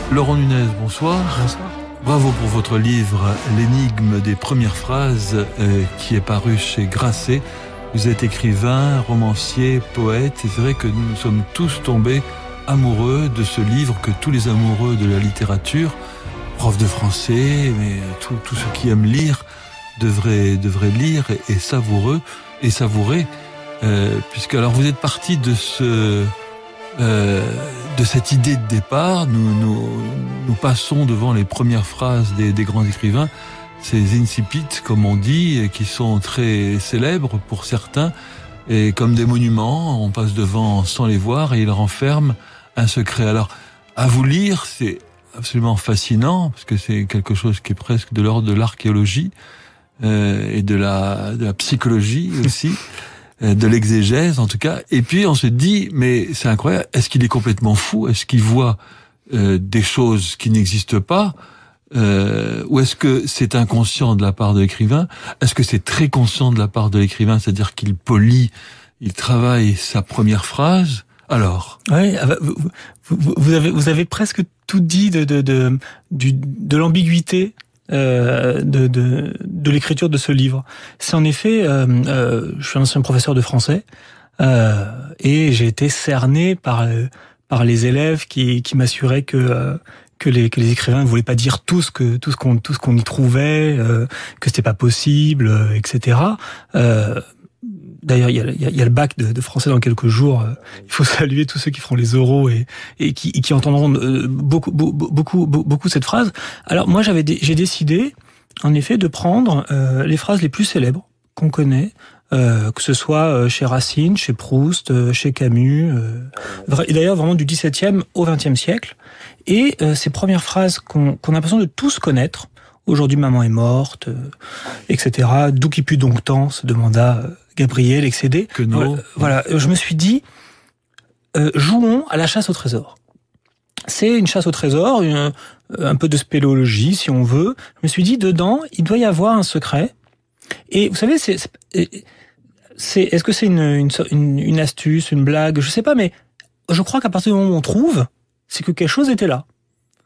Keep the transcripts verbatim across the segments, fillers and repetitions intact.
Laurent Nunez, bonsoir. Bonsoir. Bravo pour votre livre « L'énigme des premières phrases euh, » qui est paru chez Grasset. Vous êtes écrivain, romancier, poète, et c'est vrai que nous sommes tous tombés amoureux de ce livre que tous les amoureux de la littérature, profs de français, mais tous tout ceux qui aiment lire, devraient, devraient lire et, et savoureux et savourer, euh, puisque alors vous êtes parti de ce... Euh, de cette idée de départ, nous, nous, nous passons devant les premières phrases des, des grands écrivains, ces incipits, comme on dit, qui sont très célèbres pour certains, et comme des monuments, on passe devant sans les voir et ils renferment un secret. Alors, à vous lire, c'est absolument fascinant, parce que c'est quelque chose qui est presque de l'ordre de l'archéologie, euh, et de la, de la psychologie aussi. De l'exégèse en tout cas, et puis on se dit mais c'est incroyable, est-ce qu'il est complètement fou, est-ce qu'il voit euh, des choses qui n'existent pas, euh, ou est-ce que c'est inconscient de la part de l'écrivain, est-ce que c'est très conscient de la part de l'écrivain, c'est-à-dire qu'il polit, il travaille sa première phrase. Alors oui, vous, vous, vous avez vous avez presque tout dit de de de, de, de l'ambiguïté Euh, de, de, de l'écriture de ce livre. C'est en effet, euh, euh, je suis un ancien professeur de français euh, et j'ai été cerné par par les élèves qui, qui m'assuraient que euh, que les que les écrivains ne voulaient pas dire tout ce que tout ce qu'on tout ce qu'on y trouvait, euh, que c'était pas possible, euh, et cetera. Euh, D'ailleurs, il y a, il y a, il y a le bac de, de français dans quelques jours. Il faut saluer tous ceux qui feront les oraux et, et qui, et qui entendront beaucoup, beaucoup, beaucoup, beaucoup cette phrase. Alors moi, j'avais, j'ai décidé, en effet, de prendre euh, les phrases les plus célèbres qu'on connaît, euh, que ce soit chez Racine, chez Proust, chez Camus, euh, et d'ailleurs vraiment du dix-septième au vingtième siècle, et euh, ces premières phrases qu'on, qu'on a l'impression de tous connaître. Aujourd'hui, maman est morte, euh, et cetera. D'où qui put donc tant, se demanda euh, Gabriel, excédé. Que non. Voilà, voilà, je me suis dit, euh, jouons à la chasse au trésor. C'est une chasse au trésor, une, un peu de spéléologie, si on veut. Je me suis dit, dedans, il doit y avoir un secret. Et vous savez, c'est, c'est, c'est est-ce que c'est une, une, une astuce, une blague, je sais pas, mais je crois qu'à partir du moment où on trouve, c'est que quelque chose était là.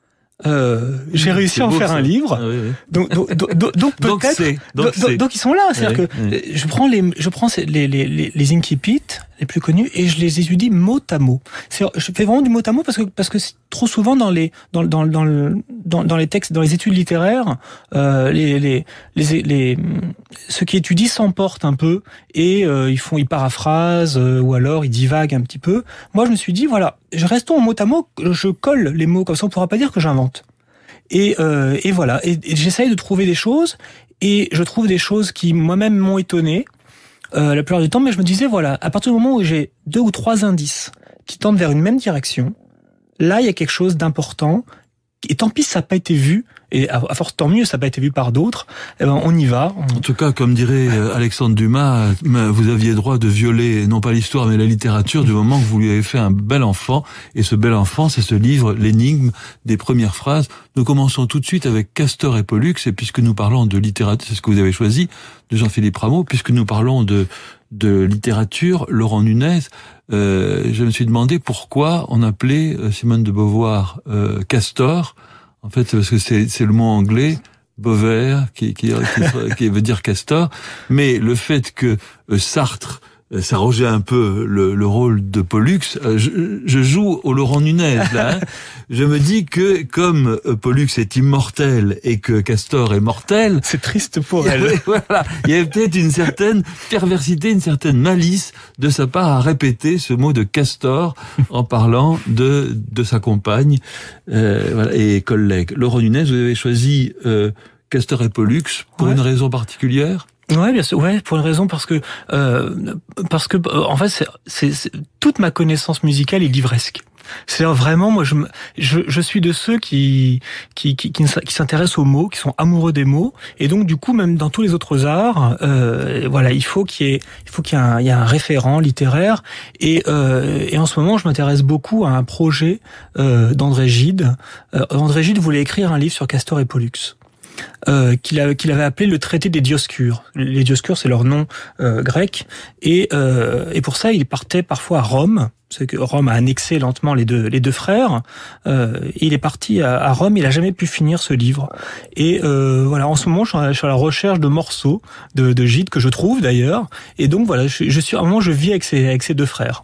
Euh, j'ai réussi c'est à en beau, faire ça. Un livre. Ah, oui, oui. Donc, donc, donc, donc peut-être. Donc, c'est, donc, donc, donc ils sont là. C'est-à-dire oui, que oui. je prends les, je prends les, les, les, les incipits les plus connus et je les étudie mot à mot. C'est, je fais vraiment du mot à mot parce que, parce que trop souvent dans les, dans, dans, dans, le, dans, dans les textes, dans les études littéraires, euh, les, les, les, les, ceux qui étudient s'emportent un peu et euh, ils font, ils paraphrasent euh, ou alors ils divaguent un petit peu. Moi, je me suis dit voilà, je restons au mot à mot, je colle les mots comme ça, on pourra pas dire que j'invente. Et, euh, et voilà, et, et j'essaye de trouver des choses, et je trouve des choses qui moi-même m'ont étonné euh, la plupart du temps, mais je me disais, voilà, à partir du moment où j'ai deux ou trois indices qui tendent vers une même direction, là, il y a quelque chose d'important, et tant pis, ça n'a pas été vu, et à, à force, tant mieux, ça n'a pas été vu par d'autres, eh ben, on y va. On... En tout cas, comme dirait Alexandre Dumas, vous aviez droit de violer, non pas l'histoire, mais la littérature, du moment que vous lui avez fait un bel enfant, et ce bel enfant, c'est ce livre, L'énigme des premières phrases. Nous commençons tout de suite avec Castor et Pollux, et puisque nous parlons de littérature, c'est ce que vous avez choisi, de Jean-Philippe Rameau, puisque nous parlons de, de littérature, Laurent Nunez, euh, je me suis demandé pourquoi on appelait Simone de Beauvoir euh, Castor. En fait, c'est parce que c'est, c'est le mot anglais, bovaire, qui, qui, qui, qui veut dire castor. Mais le fait que euh, Sartre s'arrogeait un peu le, le rôle de Pollux, euh, je, je joue au Laurent Nunez, là. Hein. Je me dis que comme Pollux est immortel et que Castor est mortel... C'est triste pour elle. Avait, voilà, il y avait peut-être une certaine perversité, une certaine malice de sa part à répéter ce mot de Castor en parlant de, de sa compagne euh, voilà, et collègue. Laurent Nunez, vous avez choisi euh, Castor et Pollux pour ouais. une raison particulière ? Ouais, bien sûr. Ouais, pour une raison parce que euh, parce que en fait, c'est, c'est, c'est toute ma connaissance musicale est livresque. C'est vraiment moi, je, je je suis de ceux qui qui qui qui, qui s'intéressent aux mots, qui sont amoureux des mots, et donc du coup même dans tous les autres arts, euh, voilà, il faut qu'il y ait il faut qu'il y ait un, il y ait un référent littéraire. Et euh, et en ce moment, je m'intéresse beaucoup à un projet euh, d'André Gide. Euh, André Gide voulait écrire un livre sur Castor et Pollux. euh, qu'il, a, qu'il avait appelé le traité des Dioscures. Les Dioscures, c'est leur nom euh, grec, et, euh, et pour ça, il partait parfois à Rome. C'est que Rome a annexé lentement les deux les deux frères. Euh, il est parti à, à Rome. Il a jamais pu finir ce livre. Et euh, voilà, en ce moment, je suis, à, je suis à la recherche de morceaux de, de gîtes que je trouve d'ailleurs. Et donc voilà, je, je suis à un moment, je vis avec ces avec ces deux frères.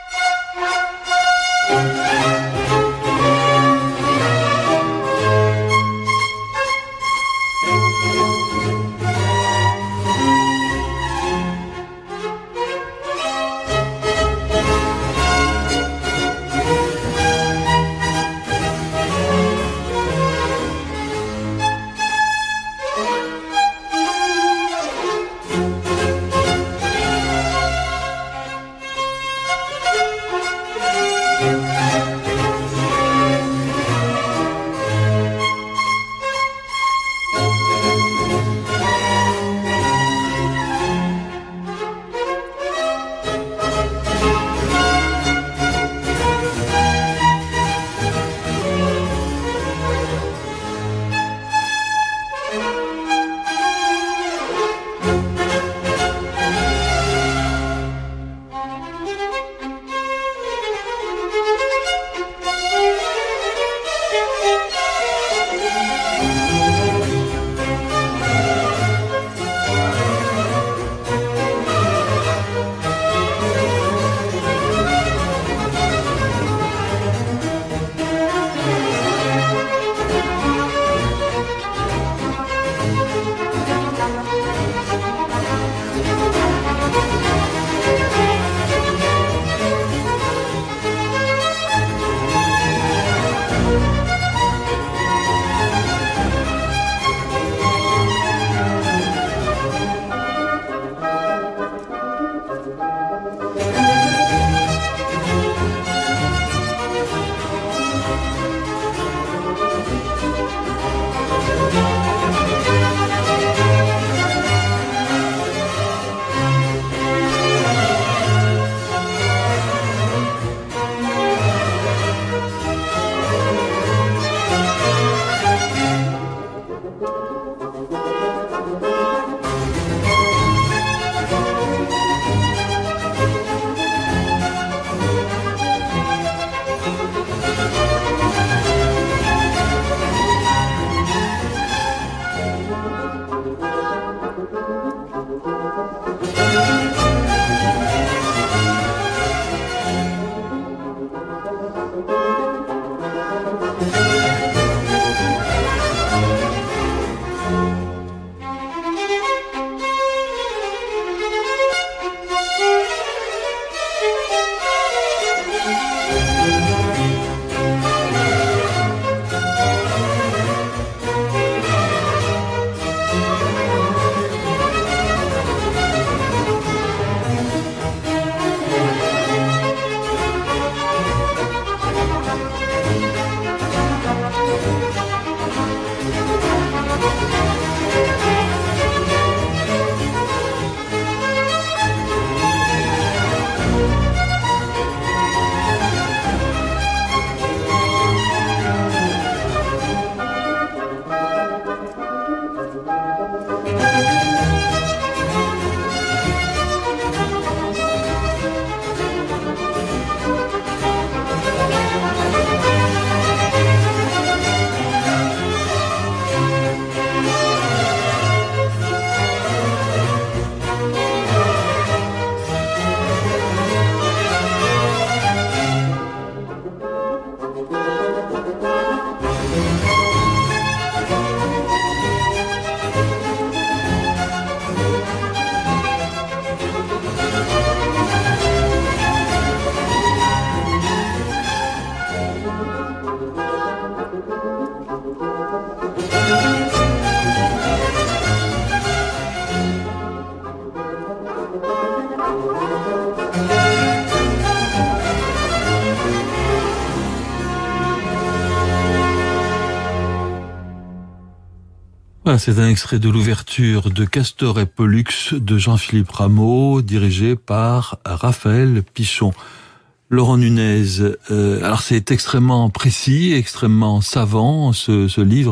Voilà, c'est un extrait de l'ouverture de Castor et Pollux de Jean-Philippe Rameau, dirigé par Raphaël Pichon. Laurent Nunez, euh, alors c'est extrêmement précis, extrêmement savant, ce, ce livre.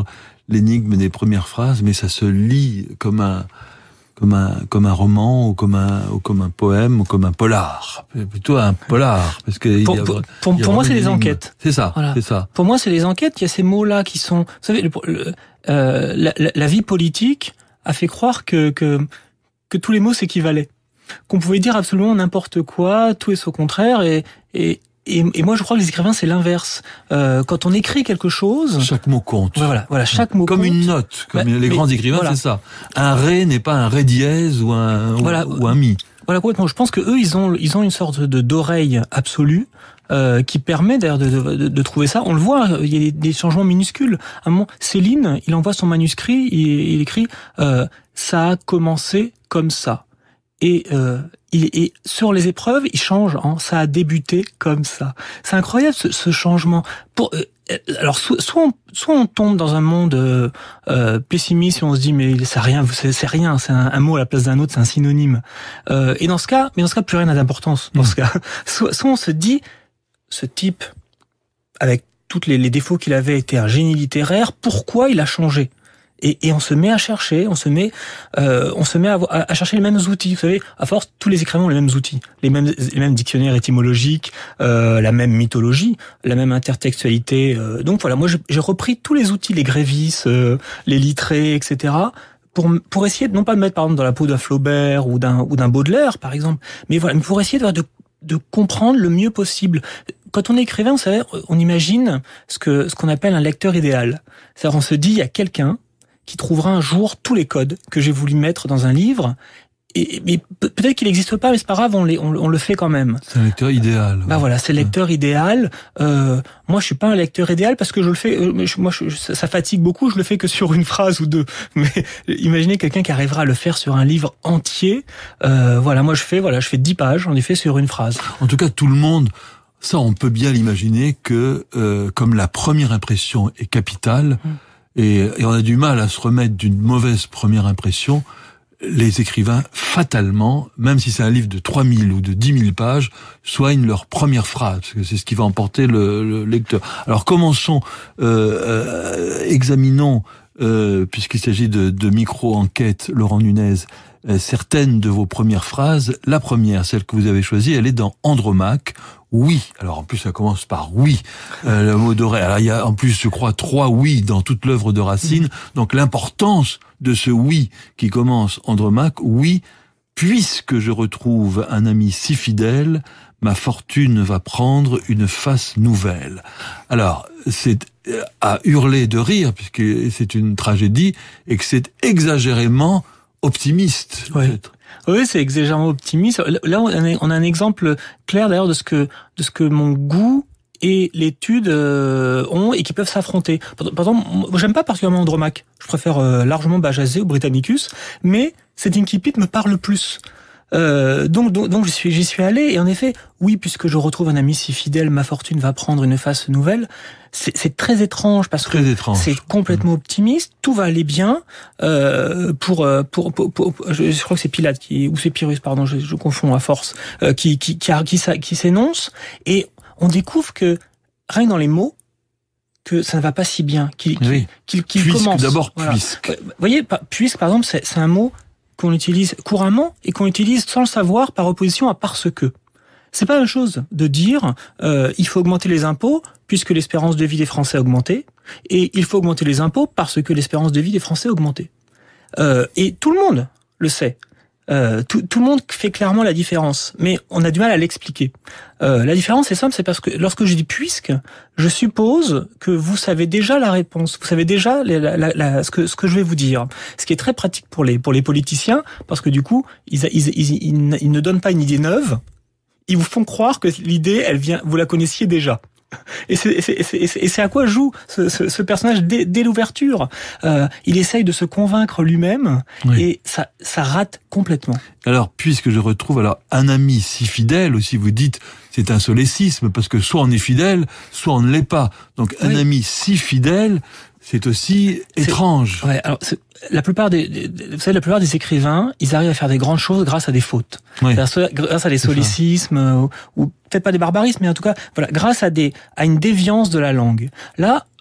l'énigme des premières phrases, mais ça se lit comme un comme un comme un roman ou comme un ou comme un poème ou comme un polar, plutôt un polar, parce que pour, il y a, pour, pour, il y a pour moi c'est des l'énigme. enquêtes. C'est ça, voilà. c'est ça. Pour moi c'est des enquêtes. Il y a ces mots-là qui sont, vous savez, le, le, euh, la, la, la vie politique a fait croire que que que tous les mots s'équivalaient, qu'on pouvait dire absolument n'importe quoi, tout et son contraire, et et Et, et moi, je crois que les écrivains, c'est l'inverse. Euh, quand on écrit quelque chose, chaque mot compte. Voilà, voilà, chaque mot comme compte. une note, comme bah, les grands écrivains, voilà. C'est ça. Un ré n'est pas un ré dièse ou un voilà, ou, ou un mi. Voilà, complètement. Je pense que eux, ils ont, ils ont une sorte de d'oreille absolue euh, qui permet d'ailleurs de, de, de trouver ça. On le voit, il y a des, des changements minuscules. À un moment, Céline, il envoie son manuscrit, il, il écrit euh, ça a commencé comme ça. Et, euh, il, et sur les épreuves, il change. Hein, ça a débuté comme ça. C'est incroyable ce, ce changement. Pour, euh, alors soit, soit, on, soit on tombe dans un monde euh, euh, pessimiste et on se dit mais c'est rien, c'est, c'est rien, c'est un, un mot à la place d'un autre, c'est un synonyme. Euh, et dans ce cas, mais dans ce cas, plus rien n'a d'importance. Dans mmh. ce cas, soit, soit on se dit ce type avec tous les, les défauts qu'il avait été un génie littéraire, pourquoi il a changé? Et, et on se met à chercher, on se met, euh, on se met à, à chercher les mêmes outils. Vous savez, à force, tous les écrivains ont les mêmes outils, les mêmes, les mêmes dictionnaires étymologiques, euh, la même mythologie, la même intertextualité. Euh, donc voilà, moi j'ai repris tous les outils, les Grévis, euh, les Littré, et cetera. Pour pour essayer de non pas de mettre par exemple dans la peau d'un Flaubert ou d'un ou d'un Baudelaire par exemple, mais voilà, mais pour essayer de de, de comprendre le mieux possible. Quand on est écrivain, vous savez, on imagine ce que ce qu'on appelle un lecteur idéal. C'est-à-dire, on se dit, il y a quelqu'un qui trouvera un jour tous les codes que j'ai voulu mettre dans un livre. Et, mais peut-être qu'il n'existe pas, mais c'est pas grave, on, les, on, on le fait quand même. C'est un lecteur idéal. Bah ouais. Voilà, c'est le lecteur ouais. idéal. Euh, moi, je suis pas un lecteur idéal parce que je le fais. Euh, moi, je, ça fatigue beaucoup. Je le fais que sur une phrase ou deux. Mais imaginez quelqu'un qui arrivera à le faire sur un livre entier. Euh, voilà, moi, je fais, voilà, je fais dix pages. En effet, sur une phrase. En tout cas, tout le monde. Ça, on peut bien l'imaginer que, euh, comme la première impression est capitale. Hum. Et, et on a du mal à se remettre d'une mauvaise première impression. Les écrivains, fatalement, même si c'est un livre de trois mille ou de dix mille pages, soignent leur première phrase, parce que c'est ce qui va emporter le, le lecteur. Alors commençons, euh, euh, examinons, euh, puisqu'il s'agit de, de micro-enquêtes, Laurent Nunez, euh, certaines de vos premières phrases. La première, celle que vous avez choisie, elle est dans Andromaque. Oui. Alors en plus ça commence par oui. Euh, le mot d'oreille. Alors il y a en plus je crois trois oui dans toute l'œuvre de Racine. Donc l'importance de ce oui qui commence Andromaque. Oui, puisque je retrouve un ami si fidèle, ma fortune va prendre une face nouvelle. Alors c'est à hurler de rire puisque c'est une tragédie et que c'est exagérément optimiste. Oui. Peut-être. Oui, c'est exagérément optimiste. Là, on a un exemple clair d'ailleurs de ce que de ce que mon goût et l'étude euh, ont et qui peuvent s'affronter. Par exemple, moi, j'aime pas particulièrement Andromaque. Je préfère euh, largement Bajazet ou Britannicus, mais cet incipit me parle plus. Euh, donc, donc, donc, j'y suis, j'y suis allé, et en effet, oui, puisque je retrouve un ami si fidèle, ma fortune va prendre une face nouvelle. C'est, c'est très étrange parce très que étrange. C'est complètement optimiste, tout va aller bien. Euh, pour, pour, pour, pour, je, je crois que c'est Pilate qui, ou c'est Pyrrhus, pardon, je, je confonds à force, euh, qui, qui, qui, qui, qui, qui s'énonce, et on découvre que rien que dans les mots, que ça ne va pas si bien, qu'il, oui. qu'il, qu'il puisque commence. D'abord, voilà. puisque. Vous voyez, puisque par exemple, c'est, c'est un mot qu'on utilise couramment et qu'on utilise sans le savoir par opposition à parce que. C'est pas la même chose de dire euh, il faut augmenter les impôts puisque l'espérance de vie des Français a augmenté, et il faut augmenter les impôts parce que l'espérance de vie des Français a augmenté. Euh, et tout le monde le sait. Euh, tout, tout le monde fait clairement la différence, mais on a du mal à l'expliquer. Euh, la différence est simple, c'est parce que lorsque je dis puisque, je suppose que vous savez déjà la réponse, vous savez déjà la, la, la, ce que ce que je vais vous dire, ce qui est très pratique pour les pour les politiciens, parce que du coup, ils ils ils, ils, ils ne donnent pas une idée neuve, ils vous font croire que l'idée, elle vient, vous la connaissiez déjà. Et c'est, et c'est, et c'est, et c'est à quoi joue ce, ce, ce personnage dès, dès l'ouverture. Euh, il essaye de se convaincre lui-même, oui. Et ça, ça rate complètement. Alors, puisque je retrouve alors un ami si fidèle, aussi vous dites, c'est un solécisme, parce que soit on est fidèle, soit on ne l'est pas. Donc un oui. ami si fidèle, c'est aussi c'est, étrange. Ouais, alors c'est, la plupart des, des, vous savez, la plupart des écrivains, ils arrivent à faire des grandes choses grâce à des fautes, oui. grâce à des solécismes ou, ou peut-être pas des barbarismes, mais en tout cas, voilà, grâce à des à une déviance de la langue. Là,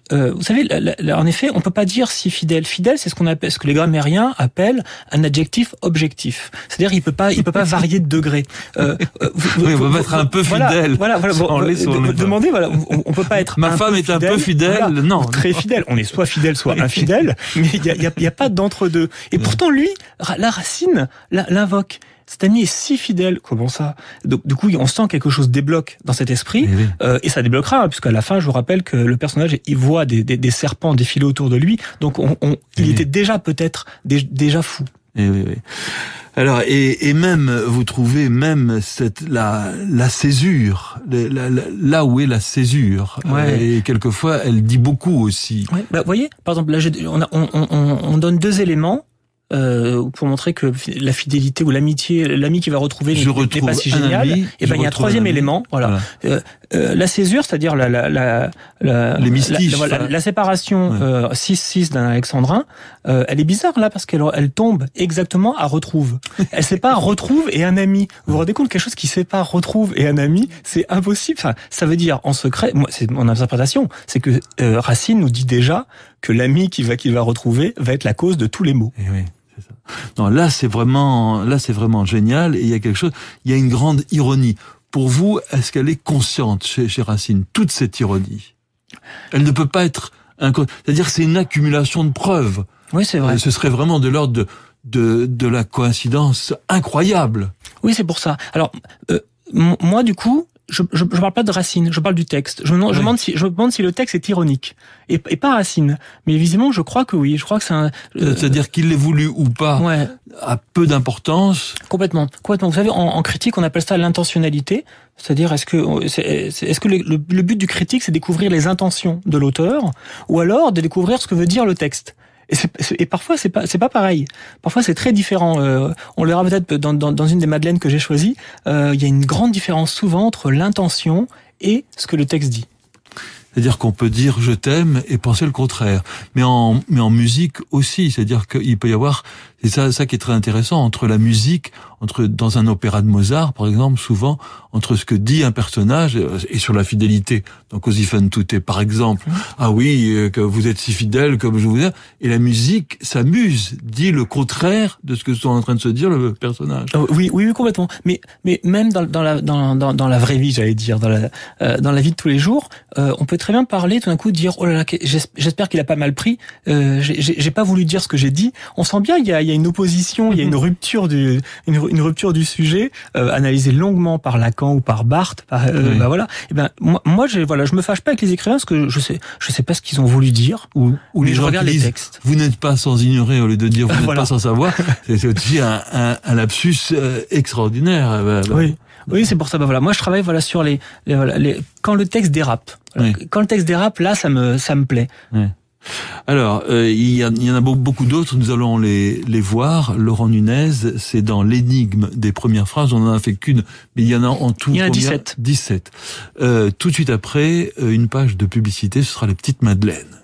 euh, vous savez, la, la, en effet, on peut pas dire si fidèle. Fidèle, c'est ce qu'on appelle, ce que les grammairiens appellent un adjectif objectif. C'est-à-dire, il peut pas, il peut pas varier de degré. Euh, vous, oui, on peut être un peu fidèle. Voilà, voilà. Bon, on de, demandez, voilà, on, on peut pas être. Ma femme est fidèle, un peu fidèle, voilà, non. Très fidèle. On est soit fidèle, soit infidèle, mais il y a, y a, y a pas d'entre-deux. Et pourtant, lui, la Racine l'invoque. Cet ami est si fidèle, comment ça? Donc, du coup, on sent quelque chose débloque dans cet esprit, et, oui. euh, et ça débloquera, hein, puisqu'à la fin, je vous rappelle que le personnage, il voit des, des, des serpents défiler autour de lui, donc on, on, il oui. était déjà peut-être dé, déjà fou. Et oui, oui. Alors, et, et même, vous trouvez même cette la la césure, la, la, là où est la césure, ouais. Et quelquefois, elle dit beaucoup aussi. Ouais, bah, vous voyez, par exemple, là, on, a, on, on, on donne deux éléments. Euh, pour montrer que la fidélité ou l'amitié, l'ami qui va retrouver n'est pas si génial. Ami, et ben il y a un troisième un élément, voilà. voilà. Euh, euh, la césure, c'est-à-dire la la la la, Les mystiches, la, la, la séparation ouais. euh, six six d'un alexandrin, euh, elle est bizarre là parce qu'elle elle tombe exactement à retrouve. Elle sépare retrouve et un ami. Vous vous rendez compte, quelque chose qui sépare retrouve et un ami, c'est impossible. Enfin, ça veut dire en secret, moi c'est mon interprétation, c'est que euh, Racine nous dit déjà que l'ami qui va qu'il va retrouver va être la cause de tous les maux. Et oui. Non, là c'est vraiment, là c'est vraiment génial. Et il y a quelque chose, il y a une grande ironie. Pour vous, est-ce qu'elle est consciente chez, chez Racine, toute cette ironie? Elle ne peut pas être, c'est-à-dire que c'est une accumulation de preuves. Oui, c'est vrai. Ce serait vraiment de l'ordre de, de de la coïncidence incroyable. Oui, c'est pour ça. Alors euh, moi, du coup. Je, je, je parle pas de Racine, je parle du texte. Je me demande, oui. je me demande si, je me demande si le texte est ironique et, et pas Racine. Mais visiblement, je crois que oui. Je crois que c'est un. Euh, C'est-à-dire qu'il l'ait voulu ou pas, ouais. a peu d'importance. Complètement, complètement. Vous savez, en, en critique, on appelle ça l'intentionnalité. C'est-à-dire, est-ce que c'est, est-ce que le, le, le but du critique, c'est découvrir les intentions de l'auteur, ou alors de découvrir ce que veut dire le texte. Et, c'est, et parfois c'est pas c'est pas pareil. Parfois c'est très différent. Euh, on le verra peut-être dans, dans, dans une des madeleines que j'ai choisies. Euh, il y a une grande différence souvent entre l'intention et ce que le texte dit. C'est-à-dire qu'on peut dire je t'aime et penser le contraire. Mais en mais en musique aussi, c'est-à-dire qu'il peut y avoir, c'est ça ça qui est très intéressant, entre la musique, entre dans un opéra de Mozart par exemple, souvent entre ce que dit un personnage et sur la fidélité. Donc Così fan tutte par exemple, mmh. ah oui, que vous êtes si fidèle comme je vous aime, et la musique s'amuse, dit le contraire de ce que sont en train de se dire le personnage. Oh, oui, oui, oui, complètement. Mais mais même dans dans la dans dans, dans la vraie vie, j'allais dire, dans la euh, dans la vie de tous les jours, euh, on peut très bien parler tout d'un coup, dire oh là là, j'espère qu'il a pas mal pris, euh, j'ai, j'ai pas voulu dire ce que j'ai dit. On sent bien il y a il y a une opposition, il y a une rupture du une, une rupture du sujet, euh, analysée longuement par Lacan ou par Barthes. Par, euh, oui. Bah voilà. Et ben moi, moi j'ai voilà, je me fâche pas avec les écrivains parce que je sais je sais pas ce qu'ils ont voulu dire. Ou, ou les je gens regarde qui les disent, textes. Vous n'êtes pas sans ignorer au lieu de dire vous n'êtes voilà. pas sans savoir. C'est, c'est aussi un, un, un lapsus euh, extraordinaire. Bah, bah. Oui. Oui, c'est pour ça. Bah voilà, moi je travaille voilà sur les, les, voilà, les quand le texte dérape. Voilà. Oui. Quand le texte dérape, là, ça me ça me plaît. Oui. Alors, euh, il, y a, il y en a beaucoup d'autres. Nous allons les les voir. Laurent Nunez, c'est dans l'énigme des premières phrases. On n'en a fait qu'une, mais il y en a en tout. Il y en a dix-sept. dix-sept. Euh, tout de suite après, une page de publicité. Ce sera les petites madeleines.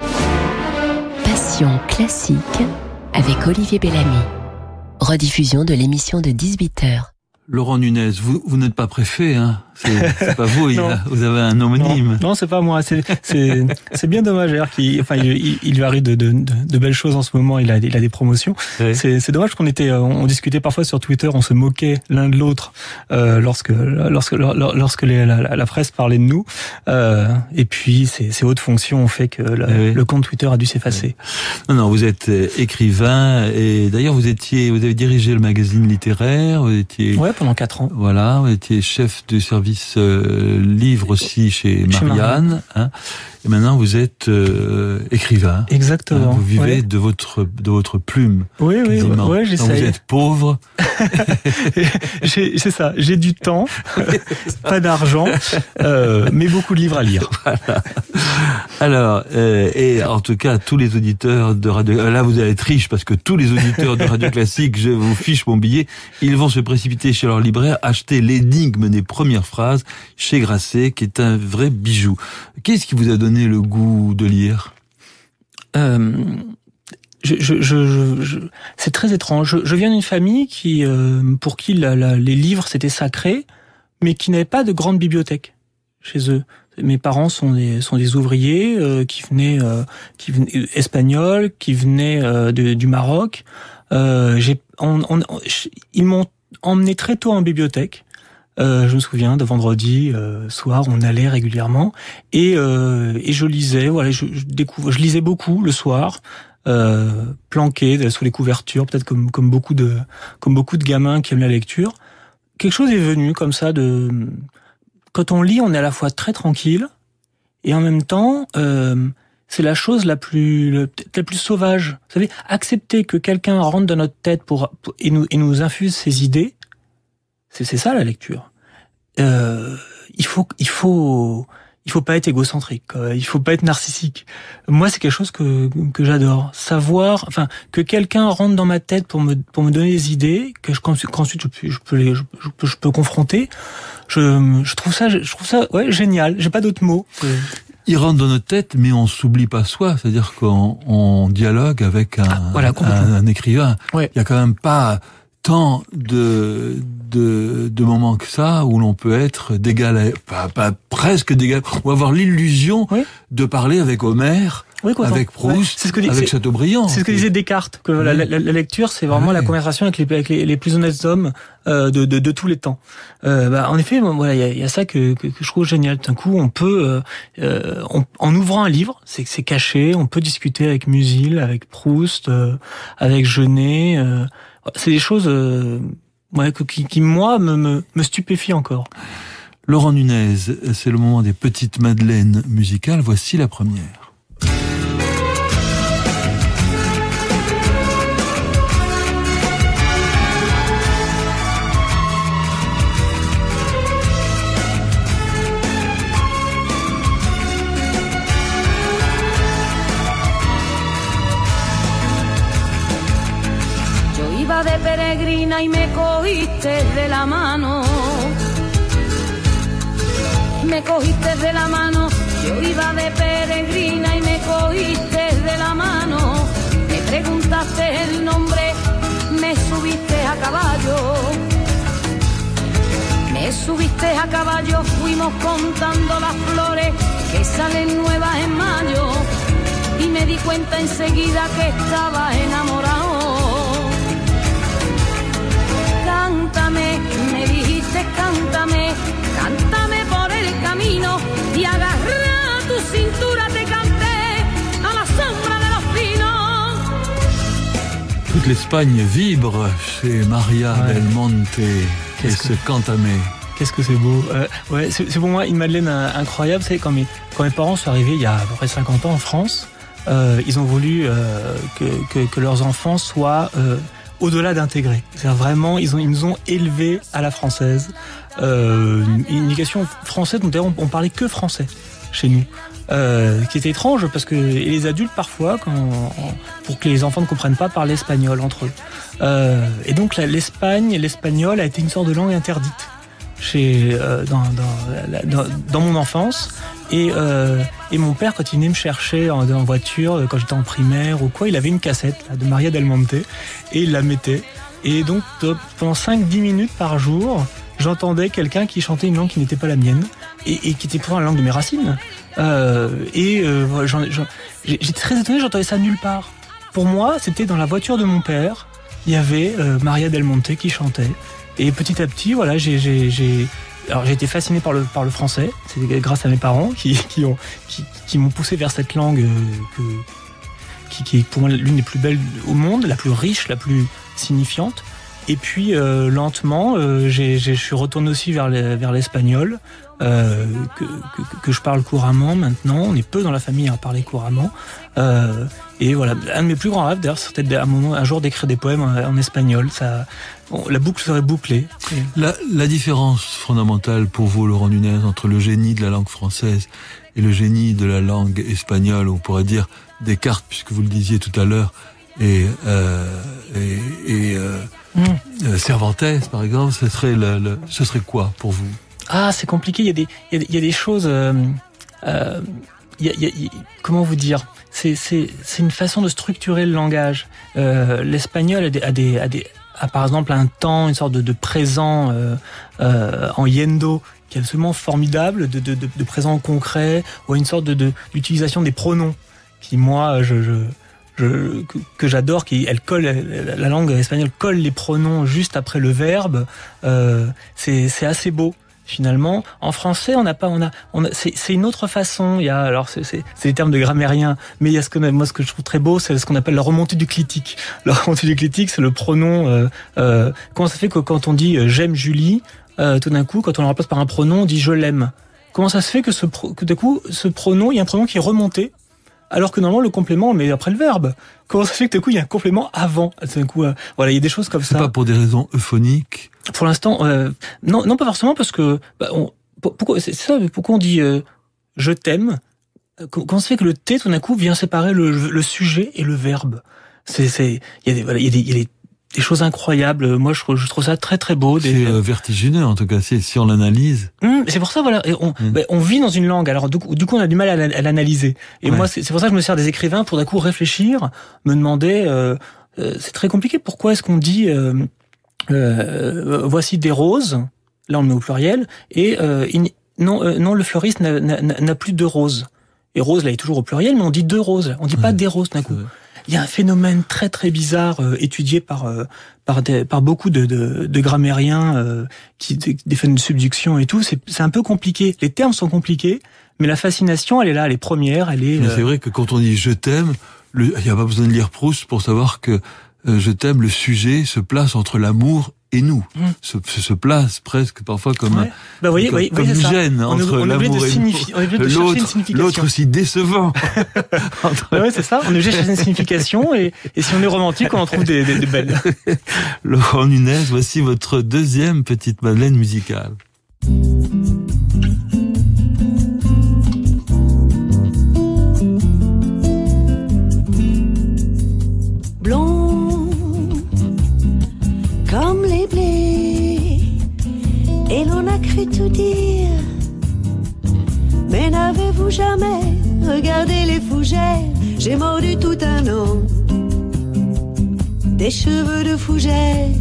Passion classique avec Olivier Bellamy. Rediffusion de l'émission de dix-huit heures. Laurent Nunez, vous, vous n'êtes pas préfet, hein? C'est, c'est pas vous, il a, vous avez un homonyme. Non, non c'est pas moi. C'est, c'est, c'est bien dommage. D'ailleurs, qu'il, enfin, il, il lui arrive de, de, de, de belles choses en ce moment. Il a, il a des promotions. Oui. C'est, c'est dommage qu'on était, on discutait parfois sur Twitter, on se moquait l'un de l'autre euh, lorsque, lorsque, lorsque les, la, la presse parlait de nous. Euh, et puis, ces, ces hautes fonctions ont fait que le, oui. le compte Twitter a dû s'effacer. Oui. Non, non, vous êtes écrivain et d'ailleurs vous étiez, vous avez dirigé le magazine littéraire. Vous étiez. Ouais, pendant quatre ans. Voilà, vous étiez chef du service Euh, livre aussi chez Marianne, chez Marianne. Hein, et maintenant vous êtes euh, écrivain. Exactement. Hein, vous vivez ouais. de votre de votre plume. Oui, oui, quasiment. ouais, j'essaie. Vous êtes pauvre. j'ai, c'est ça. J'ai du temps, pas d'argent, euh, mais beaucoup de livres à lire. Voilà. Alors, euh, et en tout cas, tous les auditeurs de Radio, là vous allez être riche parce que tous les auditeurs de Radio Classique, je vous fiche mon billet, ils vont se précipiter chez leur libraire, acheter l'énigme des premières phrases chez Grasset, qui est un vrai bijou. Qu'est-ce qui vous a donné le goût de lire? euh, je, je, je, je, c'est très étrange. Je, je viens d'une famille qui, euh, pour qui la, la, les livres c'était sacré, mais qui n'avait pas de grande bibliothèque chez eux. mes parents sont des sont des ouvriers euh, qui venaient euh, qui venaient espagnols, qui venaient euh, de, du Maroc. Euh, j'ai on, on, on, ils m'ont emmené très tôt en bibliothèque. Euh, je me souviens de vendredi euh, soir, on allait régulièrement et euh, et je lisais. Voilà, je, je découvre, je lisais beaucoup le soir. Euh, planqué sous les couvertures, peut-être comme comme beaucoup de comme beaucoup de gamins qui aiment la lecture. Quelque chose est venu comme ça de quand on lit, on est à la fois très tranquille et en même temps euh, c'est la chose la plus le, la plus sauvage. Vous savez, accepter que quelqu'un rentre dans notre tête pour, pour et nous et nous infuse ses idées, c'est c'est ça la lecture. Euh, il faut il faut Il faut pas être égocentrique, quoi. Il faut pas être narcissique. Moi, c'est quelque chose que que j'adore. Savoir, enfin, que quelqu'un rentre dans ma tête pour me pour me donner des idées que je qu'ensuite je peux je peux les je, je peux je peux confronter. Je je trouve ça je trouve ça ouais génial. J'ai pas d'autres mots. C'est... Il rentre dans notre tête, mais on s'oublie pas soi. C'est-à-dire qu'on on dialogue avec un ah, voilà, un, un écrivain. Ouais. Il y a quand même pas tant de de de moments que ça où l'on peut être d'égal à, pas, pas presque d'égal, ou avoir l'illusion oui. de parler avec Homère, oui, avec Proust, ouais. c'est ce que, avec c'est, Chateaubriand. C'est ce que disait Descartes, que oui. la, la, la lecture c'est vraiment oui. la conversation avec les avec les, les plus honnêtes hommes euh, de, de de tous les temps. Euh, bah, en effet, bon, voilà, il y a, y a ça que, que que je trouve génial. D'un coup, on peut euh, on, en ouvrant un livre, c'est c'est caché, on peut discuter avec Musil, avec Proust, euh, avec Genet. Euh, C'est des choses euh, ouais, qui, qui, moi, me, me, me stupéfient encore. Laurent Nunez, c'est le moment des petites madeleines musicales. Voici la première. De peregrina y me cogiste de la mano, me cogiste de la mano, yo iba de peregrina y me cogiste de la mano, me preguntaste el nombre, me subiste a caballo, me subiste a caballo, fuimos contando las flores que salen nuevas en mayo y me di cuenta enseguida que estabas enamorado. Cántame, me dijiste cántame, cántame por el camino y agarra tu cintura te canté a la sombra de los pinos. Toute l'Espagne vibre chez Maria ouais. del Monte et ce Cántame. Qu'est-ce que c'est beau. Euh, ouais, c'est, c'est pour moi une madeleine incroyable. C'est quand mes, quand mes parents sont arrivés il y a à peu près cinquante ans en France, euh, ils ont voulu euh, que, que, que leurs enfants soient... Euh, au-delà d'intégrer. C'est-à-dire vraiment, ils, ont, ils nous ont élevés à la française. Euh, une éducation française, donc d'ailleurs, on, on parlait que français chez nous. Euh, qui était étrange, parce que et les adultes, parfois, quand, pour que les enfants ne comprennent pas, parlent espagnol entre eux. Euh, et donc, la, l'Espagne, l'espagnol a été une sorte de langue interdite chez, euh, dans, dans, dans, dans mon enfance. Et, euh, et mon père, quand il venait me chercher en, en voiture, quand j'étais en primaire ou quoi, il avait une cassette là, de Maria del Monte et il la mettait. Et donc, pendant cinq dix minutes par jour, j'entendais quelqu'un qui chantait une langue qui n'était pas la mienne et, et qui était pourtant la langue de mes racines. Euh, et euh, j'en, j'en, j'étais très étonné, j'entendais ça nulle part. Pour moi, c'était dans la voiture de mon père, il y avait euh, Maria del Monte qui chantait. Et petit à petit, voilà, j'ai... j'ai, j'ai Alors j'ai été fasciné par le par le français, c'est grâce à mes parents qui qui ont qui, qui m'ont poussé vers cette langue que qui, qui est pour moi l'une des plus belles au monde, la plus riche, la plus signifiante. Et puis euh, lentement, euh, j'ai, j'ai je suis retourné aussi vers les, vers l'espagnol euh, que, que que je parle couramment maintenant. On est peu dans la famille à parler couramment. Euh, et voilà, un de mes plus grands rêves d'ailleurs, c'était un moment un jour d'écrire des poèmes en, en espagnol. Ça Bon, la boucle serait bouclée. La, la différence fondamentale pour vous, Laurent Nunez, entre le génie de la langue française et le génie de la langue espagnole, on pourrait dire Descartes, puisque vous le disiez tout à l'heure, et, euh, et, et euh, mmh. euh, Cervantes, par exemple, ce serait, le, le, ce serait quoi pour vous? Ah, c'est compliqué. Il y a des, il y a, il y a des choses. Euh, euh, il y a, il y a, comment vous dire? C'est, c'est, c'est une façon de structurer le langage. Euh, l'espagnol a des, a des, a des a par exemple un temps, une sorte de, de présent euh, euh, en yendo qui est absolument formidable, de, de, de, de présent concret, ou une sorte de, de d'utilisation des pronoms qui moi je, je, je que, que j'adore, qui elle colle la langue espagnole colle les pronoms juste après le verbe. Euh, c'est c'est assez beau. Finalement, en français, on n'a pas, on a, on a, c'est, c'est une autre façon. Il y a, alors, c'est, c'est, c'est des termes de grammairiens, mais il y a ce que, moi, ce que je trouve très beau, c'est ce qu'on appelle la remontée du clitique. La remontée du clitique, c'est le pronom. Euh, euh, comment ça fait que quand on dit euh, j'aime Julie, euh, tout d'un coup, quand on le remplace par un pronom, on dit je l'aime. Comment ça se fait que ce, pro, que d'un coup, ce pronom, il y a un pronom qui est remonté, alors que normalement le complément, on le met après le verbe. Comment ça se fait que d'un coup, il y a un complément avant? D'un coup, euh, voilà, il y a des choses comme c'est ça. C'est pas pour des raisons euphoniques? Pour l'instant, euh, non, non, pas forcément, parce que bah, on, pourquoi c'est ça, pourquoi on dit euh, je t'aime? Comment ça fait que le T tout d'un coup vient séparer le, le sujet et le verbe? C'est, c'est, il y a des, voilà, il y a des, il y a des, des choses incroyables. Moi, je trouve, je trouve ça très très beau. C'est des, euh, vertigineux en tout cas, si, si on l'analyse. Hum, c'est pour ça, voilà, et on, hum. bah, on vit dans une langue. Alors du coup, du coup on a du mal à, à l'analyser. Et ouais. moi, c'est, c'est pour ça que je me sers des écrivains pour d'un coup réfléchir, me demander. Euh, euh, c'est très compliqué. Pourquoi est-ce qu'on dit euh, Euh, voici des roses, là on le met au pluriel, et euh, il, non, euh, non, le fleuriste n'a, n'a, n'a plus de roses. Et rose, là, il est toujours au pluriel, mais on dit deux roses, on dit ouais, pas des roses d'un coup. Il y a un phénomène très très bizarre euh, étudié par euh, par, des, par beaucoup de, de, de grammairiens euh, qui des phénomènes de subduction et tout. C'est, c'est un peu compliqué. Les termes sont compliqués, mais la fascination, elle est là, elle est première, elle est. Mais euh... c'est vrai que quand on dit je t'aime, il n'y a pas besoin de lire Proust pour savoir que Euh, je t'aime, le sujet se place entre l'amour et nous. Mmh. Se, se place presque parfois comme, ouais. bah, voyez, comme, voyez, comme voyez une gêne on entre est, on l'amour et signifi- nous. L'autre, l'autre aussi décevant. entre... bah ouais, c'est ça. On est obligé de chercher une signification et, et si on est romantique, on en trouve des, des, des belles. Laurent Nunez, voici votre deuxième petite Madeleine musicale. Comme les blés, et l'on a cru tout dire. Mais n'avez-vous jamais regardé les fougères? J'ai mordu tout un an des cheveux de fougère.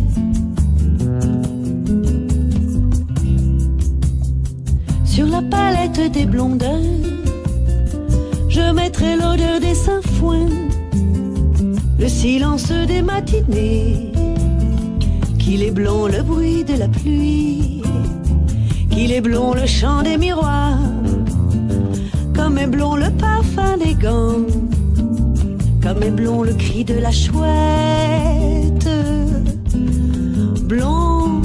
Sur la palette des blondeurs, je mettrai l'odeur des sainfoins, le silence des matinées. Qu'il est blond le bruit de la pluie, qu'il est blond le chant des miroirs, comme est blond le parfum des gants, comme est blond le cri de la chouette. Blond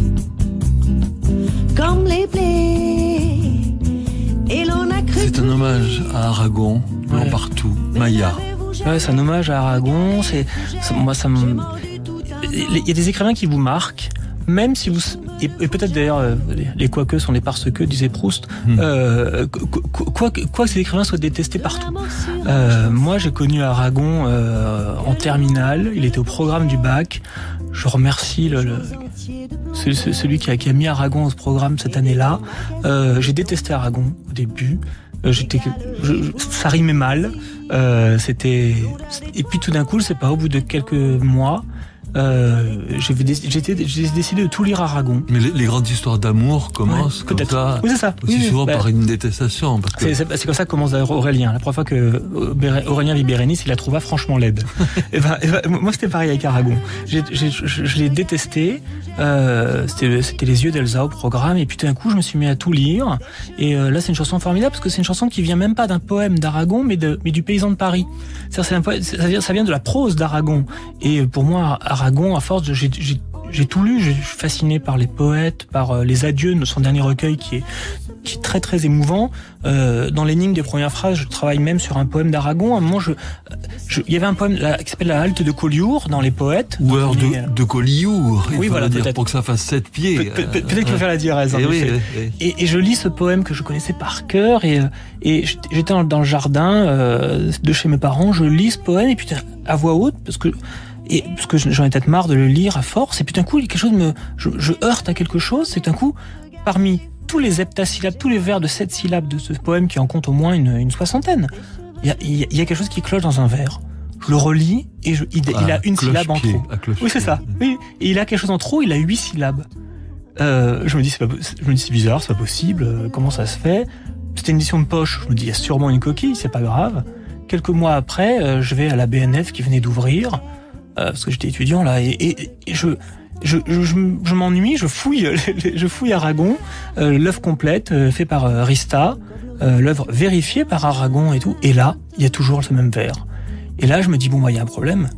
comme les blés, et l'on a cru. C'est un hommage à Aragon, blond ouais. partout, Maya. Ouais, c'est un hommage à Aragon. C'est, c'est moi ça me. Il y a des écrivains qui vous marquent, même si vous et, et peut-être d'ailleurs les quoique sont les parce que disait Proust. Mmh. Euh, quoi, quoi, quoi que ces écrivains soient détestés partout. Euh, moi, j'ai connu Aragon euh, en terminale. Il était au programme du bac. Je remercie le, le celui qui a, qui a mis Aragon au programme cette année-là. Euh, j'ai détesté Aragon au début. Euh, j'étais, je, ça rimait mal. Euh, c'était et puis tout d'un coup, c'est pas au bout de quelques mois. Euh, j'ai, j'ai, j'ai décidé de tout lire Aragon. Mais les, les grandes histoires d'amour commencent ouais, comme ça, oui, c'est ça. aussi oui, souvent bah, par une détestation. Parce que... c'est, c'est, c'est comme ça que commence Aurélien. La première fois que Aurélien vit Bérénice, il la trouva franchement laide. et ben, et ben, moi, c'était pareil avec Aragon. J'ai, j'ai, je, je l'ai détesté. Euh, c'était, c'était Les Yeux d'Elsa au programme. Et puis tout d'un coup, je me suis mis à tout lire. Et euh, là, c'est une chanson formidable parce que c'est une chanson qui vient même pas d'un poème d'Aragon, mais, de, mais du paysan de Paris. C'est-à-dire, c'est un poème, ça, vient, ça vient de la prose d'Aragon. Et pour moi, Aragon, à force de, j'ai, j'ai, j'ai tout lu, je suis fasciné par les poètes, par euh, les adieux de son dernier recueil qui est, qui est très très émouvant. Euh, dans l'énigme des premières phrases, je travaille même sur un poème d'Aragon. À un moment, je, je, il y avait un poème là, qui s'appelle La Halte de Collioure dans les poètes. Ou alors de, euh... de Collioure. Il oui, voilà, dire, peut-être. Pour que ça fasse sept pieds. Pe- pe- peut-être qu'il faut faire la diérèse. Et, oui, oui. Et, et je lis ce poème que je connaissais par cœur et, et j'étais dans, dans le jardin euh, de chez mes parents, je lis ce poème et puis à voix haute parce que Et parce que j'en ai peut-être marre de le lire à force, et puis d'un coup, quelque chose me, je, je heurte à quelque chose, c'est que d'un coup, parmi tous les heptasyllabes, tous les vers de sept syllabes de ce poème qui en compte au moins une, une soixantaine, il y a, il y a quelque chose qui cloche dans un vers. Je je le relis et je, il, Ah, il a une syllabe en trop. à cloche-pied. Oui, c'est ça. Oui. Et il a quelque chose en trop, il a huit syllabes. Euh, je me dis, c'est pas, je me dis, c'est bizarre, c'est pas possible, euh, comment ça se fait? C'était une édition de poche, je me dis, il y a sûrement une coquille, c'est pas grave. Quelques mois après, euh, je vais à la B N F qui venait d'ouvrir, euh, parce que j'étais étudiant là, et, et, et je, je, je, je, je m'ennuie, je fouille, je fouille Aragon, euh, l'œuvre complète, euh, fait par euh, Rista, euh, l'œuvre vérifiée par Aragon et tout, et là, il y a toujours ce même vers. Et là, je me dis, bon, bah, il y a un problème.